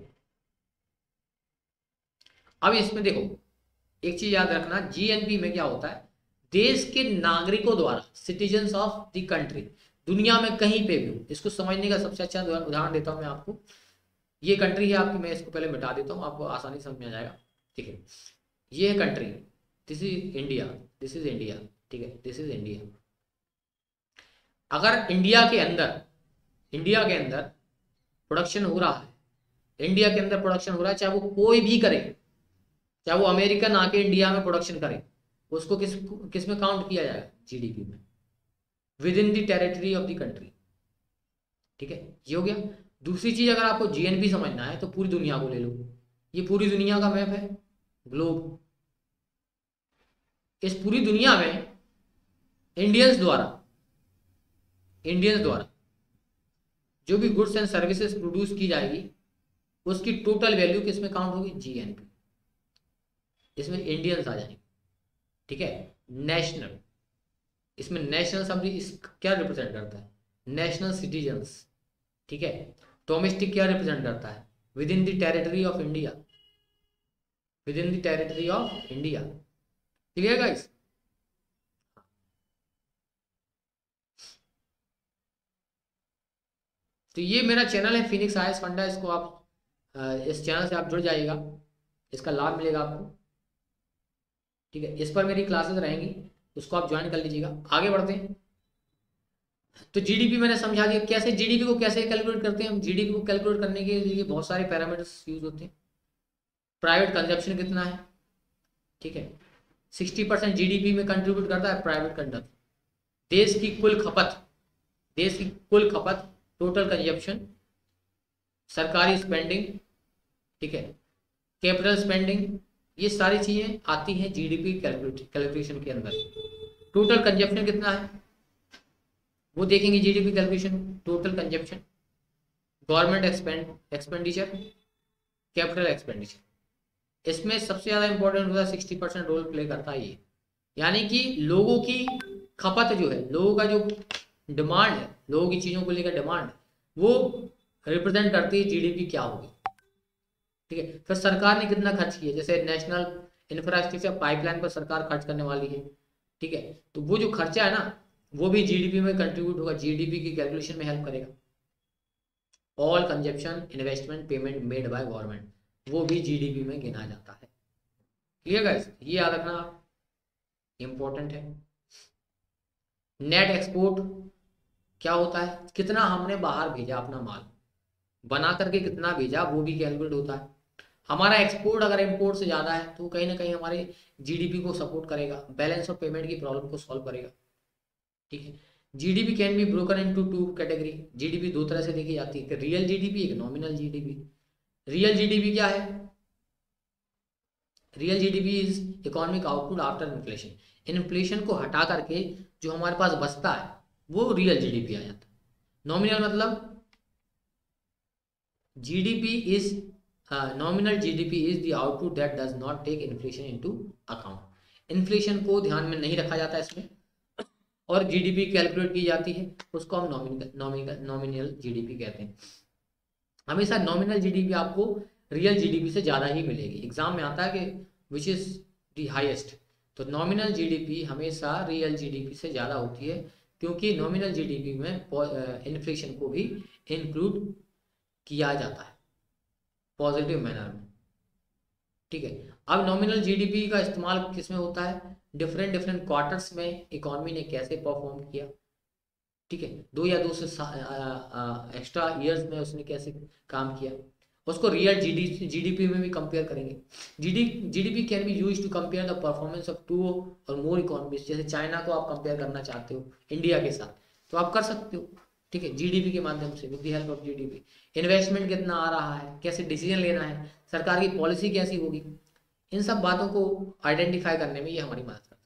[SPEAKER 1] अब इसमें देखो एक चीज याद रखना, जीएनपी में क्या होता है? देश के नागरिकों द्वारा, सिटीजन्स ऑफ द कंट्री, दुनिया में कहीं पे भी हो। इसको समझने का सबसे अच्छा उदाहरण देता हूं मैं आपको। ये कंट्री है आपकी, मैं इसको पहले मिटा देता हूं, आपको आसानी समझ में आ जाएगा। ठीक है, ये है country, this is India, this is India. ठीक है, दिस इज इंडिया। अगर इंडिया के अंदर प्रोडक्शन हो रहा है, इंडिया के अंदर प्रोडक्शन हो रहा है, चाहे वो कोई भी करे, चाहे वो अमेरिकन आके इंडिया में प्रोडक्शन करे, उसको किस में काउंट किया जाएगा? जीडीपी में, within the territory of the country. ठीक है, ये हो गया। दूसरी चीज, अगर आपको जीएनपी समझना है तो पूरी दुनिया को ले लो। ये पूरी दुनिया का मैप है, ग्लोब। इस पूरी दुनिया में इंडियंस द्वारा जो भी गुड्स एंड सर्विसेज प्रोड्यूस की जाएगी उसकी टोटल वैल्यू किस में काउंट होगी? जीएनपी। इसमें इंडियंस आ जाएंगे। ठीक है, नेशनल, इसमें नेशनल शब्द क्या रिप्रेजेंट करता है? National citizens. ठीक है, डोमेस्टिक क्या रिप्रेजेंट करता है? Within the territory of India, within the territory of India. Clear guys? तो ये मेरा चैनल है फिनिक्स आईएएस फंडा। इसको आप इस चैनल से आप जुड़ जाइएगा, इसका लाभ मिलेगा आपको। ठीक है, इस पर मेरी क्लासेस रहेंगी, उसको आप ज्वाइन कर लीजिएगा। आगे बढ़ते हैं। तो जीडीपी मैंने समझा दिया, कैसे जीडीपी को कैसे कैलकुलेट करते हैं हम। जीडीपी को कैलकुलेट करने के लिए बहुत सारे पैरामीटर्स यूज होते हैं। प्राइवेट कंजप्शन कितना है? ठीक है, 60% जीडीपी में कंट्रीब्यूट करता है प्राइवेट कंजप्शन। देश की कुल खपत, टोटल कंजप्शन, सरकारी स्पेंडिंग, ठीक है, कैपिटल स्पेंडिंग, ये सारी चीजें आती हैं जीडीपी कैलकुलेशन के अंदर। टोटल कंजप्शन कितना है वो देखेंगे GDP calculation. Total consumption, government expenditure, capital expenditure. इसमें सबसे ज्यादा इंपॉर्टेंट होता है, 60% रोल प्ले करता है ये। यानी कि लोगों की खपत जो है, लोगों का जो डिमांड है, लोगों की चीजों को लेकर डिमांड, वो रिप्रेजेंट करती है जीडीपी क्या होगी। ठीक है, फिर सरकार ने कितना खर्च किया, जैसे नेशनल इंफ्रास्ट्रक्चर पाइपलाइन पर सरकार खर्च करने वाली है। ठीक है, तो वो जो खर्चा है ना, वो भी जीडीपी में कंट्रीब्यूट होगा, जीडीपी की कैलकुलेशन में हेल्प करेगा। All consumption, investment, payment made by government, वो भी जीडीपी में गिना जाता है। Clear guys? ये याद रखना इंपॉर्टेंट है। नेट एक्सपोर्ट क्या होता है? कितना हमने बाहर भेजा अपना माल, बना करके कितना भेजा, वो भी कैलकुलेट होता है। हमारा एक्सपोर्ट अगर इम्पोर्ट से ज़्यादा है तो कहीं ना कहीं हमारे जीडीपी को सपोर्ट करेगा, बैलेंस ऑफ पेमेंट की प्रॉब्लम को सॉल्व करेगा। ठीक है, GDP can be broken into 2 category. GDP 2 तरह से देखी जाती है, रियल जीडीपी, एक नॉमिनल जीडीपी। रियल जीडीपी क्या है? Real GDP is economic output after inflation. Inflation को हटा करके जो हमारे पास बचता है वो रियल जीडीपी आ जाता है। नॉमिनल मतलब GDP is nominal GDP is the output that does not take inflation into account. Inflation को ध्यान में नहीं रखा जाता इसमें, और जीडीपी कैलकुलेट की जाती है, उसको हम नॉमिनल जीडीपी कहते हैं। हमेशा नॉमिनल जीडीपी आपको रियल जीडीपी से ज़्यादा ही मिलेगी। एग्जाम में आता है कि विच इज़ द हाईएस्ट, तो नॉमिनल जीडीपी हमेशा रियल जीडीपी से ज़्यादा होती है, क्योंकि नॉमिनल जीडीपी में इन्फ्लेशन को भी इंक्लूड किया जाता है पॉजिटिव मैनर में। ठीक है, अब नॉमिनल जीडीपी का इस्तेमाल किस में होता है, डिफरेंट डिफरेंट क्वार्टर्स में इकोनॉमी ने कैसे परफॉर्म किया। ठीक है, 2 या 2 से एक्स्ट्रा ईयर्स में उसने कैसे काम किया, उसको रियल जीडीपी में भी कंपेयर करेंगे। GDP can be use to compare the performance of 2 और मोर इकोनॉमीज। जैसे चाइना को आप कंपेयर करना चाहते हो इंडिया के साथ, तो आप कर सकते हो। ठीक है, जीडीपी के माध्यम से, with the help of GDP. Investment कितना आ रहा है, कैसे डिसीजन लेना है, सरकार की पॉलिसी कैसी होगी, इन सब बातों को आइडेंटिफाई करने में ये हमारी मदद करता है।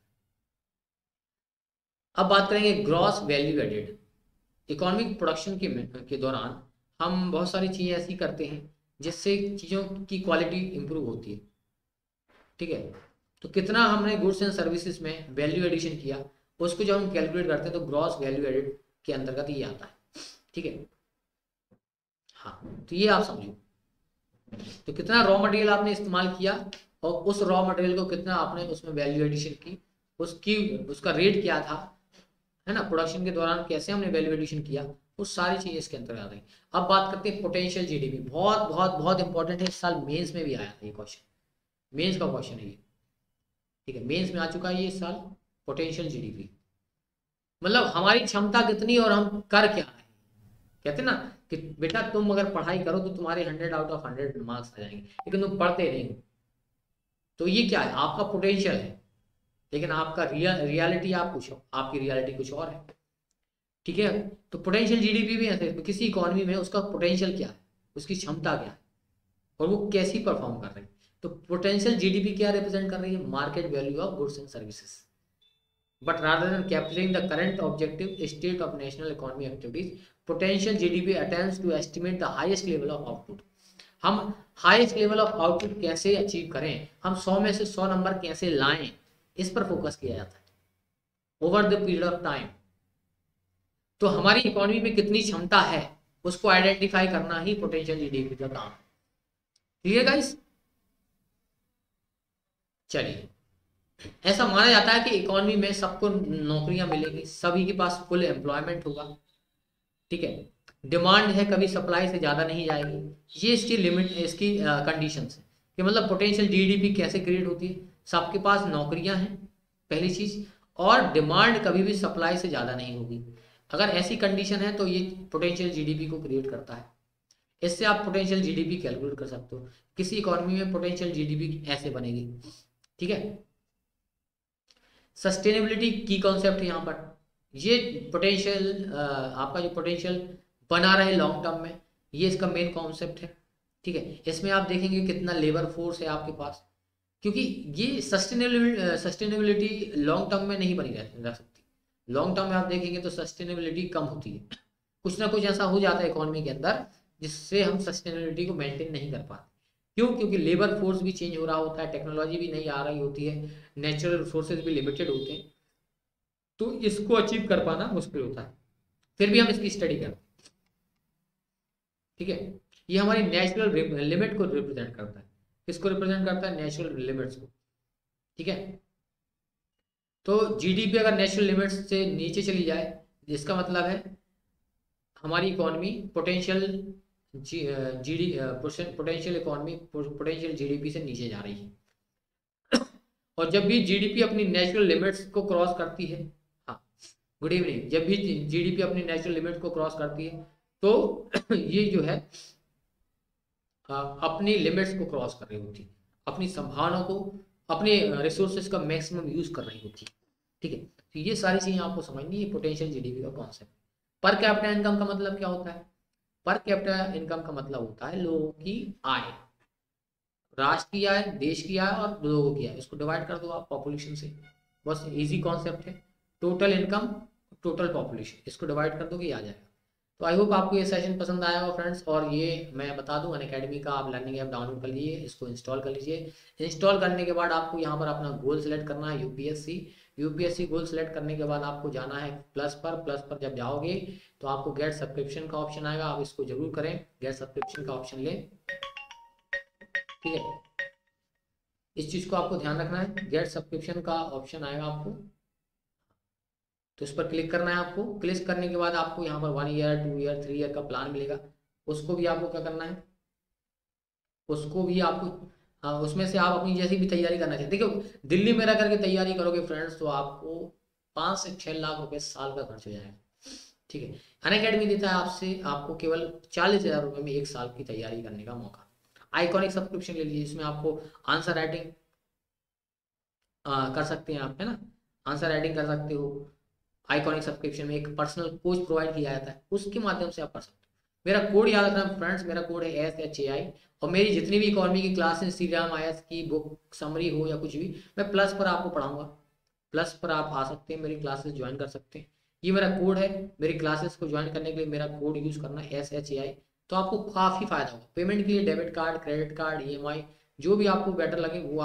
[SPEAKER 1] अब बात करेंगे gross value added. Economic production के दौरान हम बहुत सारी चीज़ें ऐसी करते हैं जिससे चीज़ों की क्वालिटी इंप्रूव होती है। ठीक है, तो कितना हमने गुड्स एंड सर्विसेज में वैल्यू एडिशन किया, उसको जब हम कैलकुलेट करते हैं तो ग्रॉस वैल्यू एडेड के अंतर्गत ये आता है। ठीक है, हाँ, तो ये आप समझो, तो कितना रॉ मटेरियल आपने इस्तेमाल किया और उस रॉ मटेरियल को कितना आपने उसमें वैल्यू एडिशन की, उसका रेट क्या था, है ना, प्रोडक्शन के दौरान कैसे हमने वैल्यू एडिशन किया, वो सारी चीजें इसके अंतर्गत आ गई। अब बात करते हैं पोटेंशियल जीडीपी। बहुत बहुत बहुत इंपॉर्टेंट है, इस साल मेंस में भी आया था ये क्वेश्चन, मेंस का क्वेश्चन है ये। ठीक है, मेंस में आ चुका है ये इस साल, पोटेंशियल जीडीपी मतलब हमारी क्षमता कितनी और हम कर क्या रहे हैं। कहते ना कि बेटा तुम अगर पढ़ाई करो तो तुम्हारे 100 आउट ऑफ 100 मार्क्स आ जाएंगे, लेकिन तुम पढ़ते नहीं हो, तो ये क्या है, आपका पोटेंशियल है, लेकिन आपका रियलिटी आप कुछ, आपकी रियलिटी कुछ और है। ठीक है, तो पोटेंशियल जीडीपी भी ऐसे, तो किसी इकोनॉमी में उसका पोटेंशियल क्या है, उसकी क्षमता क्या है और वो कैसी परफॉर्म कर रही है। तो पोटेंशियल जीडीपी क्या रिप्रेजेंट कर रही है, market value of goods and services. But rather than capturing the current objective state of national economy activities, potential GDP attempts to estimate the highest level of output. हम highest level of output कैसे achieve करें, हम 100 में से 100 number कैसे लाएं, इस पर फोकस किया जाता है over the period of time. तो हमारी इकोनॉमी में कितनी क्षमता है उसको आइडेंटिफाई करना ही पोटेंशियल जीडीपी का काम है। Clear guys? चलिए, ऐसा माना जाता है कि इकोनॉमी में सबको नौकरियां मिलेंगी, सभी के पास फुल एम्प्लॉयमेंट होगा। ठीक है, डिमांड है कभी सप्लाई से ज्यादा नहीं जाएगी। ये इसकी लिमिट, इसकी कंडीशन है कि मतलब पोटेंशियल जीडीपी कैसे क्रिएट होती है, सबके पास नौकरियां हैं पहली चीज, और डिमांड कभी भी सप्लाई से ज्यादा नहीं होगी। अगर ऐसी कंडीशन है तो ये पोटेंशियल जीडीपी को क्रिएट करता है। इससे आप पोटेंशियल जीडीपी कैलकुलेट कर सकते हो, किसी इकोनॉमी में पोटेंशियल जीडीपी ऐसे बनेगी। ठीक है, सस्टेनेबिलिटी की कॉन्सेप्ट है यहाँ पर। ये पोटेंशियल, आपका जो पोटेंशियल बना रहे लॉन्ग टर्म में, ये इसका मेन कॉन्सेप्ट है। ठीक है, इसमें आप देखेंगे कितना लेबर फोर्स है आपके पास, क्योंकि ये सस्टेनेबिलिटी लॉन्ग टर्म में नहीं बनी रह सकती। लॉन्ग टर्म में आप देखेंगे तो सस्टेनेबिलिटी कम होती है, कुछ ना कुछ ऐसा हो जाता है इकोनॉमी के अंदर जिससे हम सस्टेनेबिलिटी को मेंटेन नहीं कर पाते। क्यों? क्योंकि लेबर फोर्स भी चेंज हो रहा होता है, टेक्नोलॉजी भी नहीं आ रही होती है, नेचुरल रिसोर्सेज भी लिमिटेड होते हैं, तो इसको अचीव कर पाना मुश्किल होता है। फिर भी हम इसकी स्टडी करते हैं। ठीक है, ये हमारी नेचुरल लिमिट को रिप्रेजेंट करता है। किसको रिप्रेजेंट करता है? नेचुरल लिमिट्स को। ठीक है, तो जीडीपी अगर नेचुरल लिमिट्स से नीचे चली जाए, जिसका मतलब है हमारी economy potential potential economy potential GDP से नीचे जा रही है। और जब भी जीडीपी अपनी नेचुरल लिमिट्स को क्रॉस करती है, हाँ, गुड इवनिंग, जब भी जीडीपी अपनी नेचुरल लिमिट्स को क्रॉस करती है तो ये जो है अपनी लिमिट्स को क्रॉस कर रही होती है, अपनी संभावनाओं को, अपने रिसोर्सेज का मैक्सिमम यूज कर रही होती है। ठीक है, तो ये सारी चीजें आपको समझनी है पोटेंशियल जीडीपी का कॉन्सेप्ट। पर कैपिटा इनकम का मतलब क्या होता है? पर कैपिटा इनकम का मतलब होता है लोगों की आय, राष्ट्र की आय, देश की आय और लोगों की आय, इसको डिवाइड कर दो आप पॉपुलेशन से, बस इजी कॉन्सेप्ट है। टोटल इनकम, टोटल पॉपुलेशन, इसको डिवाइड कर दोगे, आ जाएगा। तो आई होप आपको ये सेशन पसंद आया होगा फ्रेंड्स। और ये मैं बता दूं, अनअकैडमी का आप लर्निंग ऐप डाउनलोड कर लीजिए, इसको इंस्टॉल कर लीजिए। इंस्टॉल करने के बाद आपको यहाँ पर अपना गोल सेलेक्ट करना है, यूपीएससी गोल सेलेक्ट करने के बाद आपको जाना है प्लस पर जब जाओगे तो आपको गेट सब्सक्रिप्शन का ऑप्शन आएगा, आप इसको जरूर करें, गेट सब्सक्रिप्शन का ऑप्शन लें। ठीक है, इस चीज को आपको ध्यान रखना है। गेट सब्सक्रिप्शन का ऑप्शन आएगा आपको, तो इस पर क्लिक करना है आपको। क्लिक करने के बाद आपको यहाँ पर 1 ईयर 2 ईयर 3 ईयर का प्लान मिलेगा, उसको भी आपको क्या करना है, उसको भी आपको, हाँ, उसमें से आप अपनी जैसी भी तैयारी करना चाहिए। देखो, दिल्ली में रह करके तैयारी करोगे फ्रेंड्स तो आपको 5 से 6 लाख रुपए साल का खर्च हो जाएगा। ठीक है, अनअकैडमी देता है आपसे आपको केवल 40,000 रुपये में 1 साल की तैयारी करने का मौका। आइकॉनिक सब्सक्रिप्शन ले लीजिए, इसमें आपको आंसर राइटिंग कर सकते हैं आप, है ना, आंसर राइटिंग कर सकते हो। आइकॉनिक सब्सक्रिप्शन में एक पर्सनल कोच प्रोवाइड किया जाता है, उसके माध्यम से आप कर सकते हो। मेरा कोड याद रखना फ्रेंड्स, मेरा कोड है SHAI, और मेरी जितनी भी इकोनॉमी की क्लासेस, श्रीराम IAS की बुक समरी हो या कुछ भी, मैं प्लस पर आपको पढ़ाऊंगा। प्लस पर आप आ सकते हैं, मेरी क्लासेस ज्वाइन कर सकते हैं। ये मेरा कोड है, मेरी क्लासेस को ज्वाइन करने के लिए मेरा कोड यूज करना है SHAI, तो आपको काफ़ी फायदा होगा। पेमेंट के लिए debit card, credit card, EMI, जो भी आपको बेटर लगे वो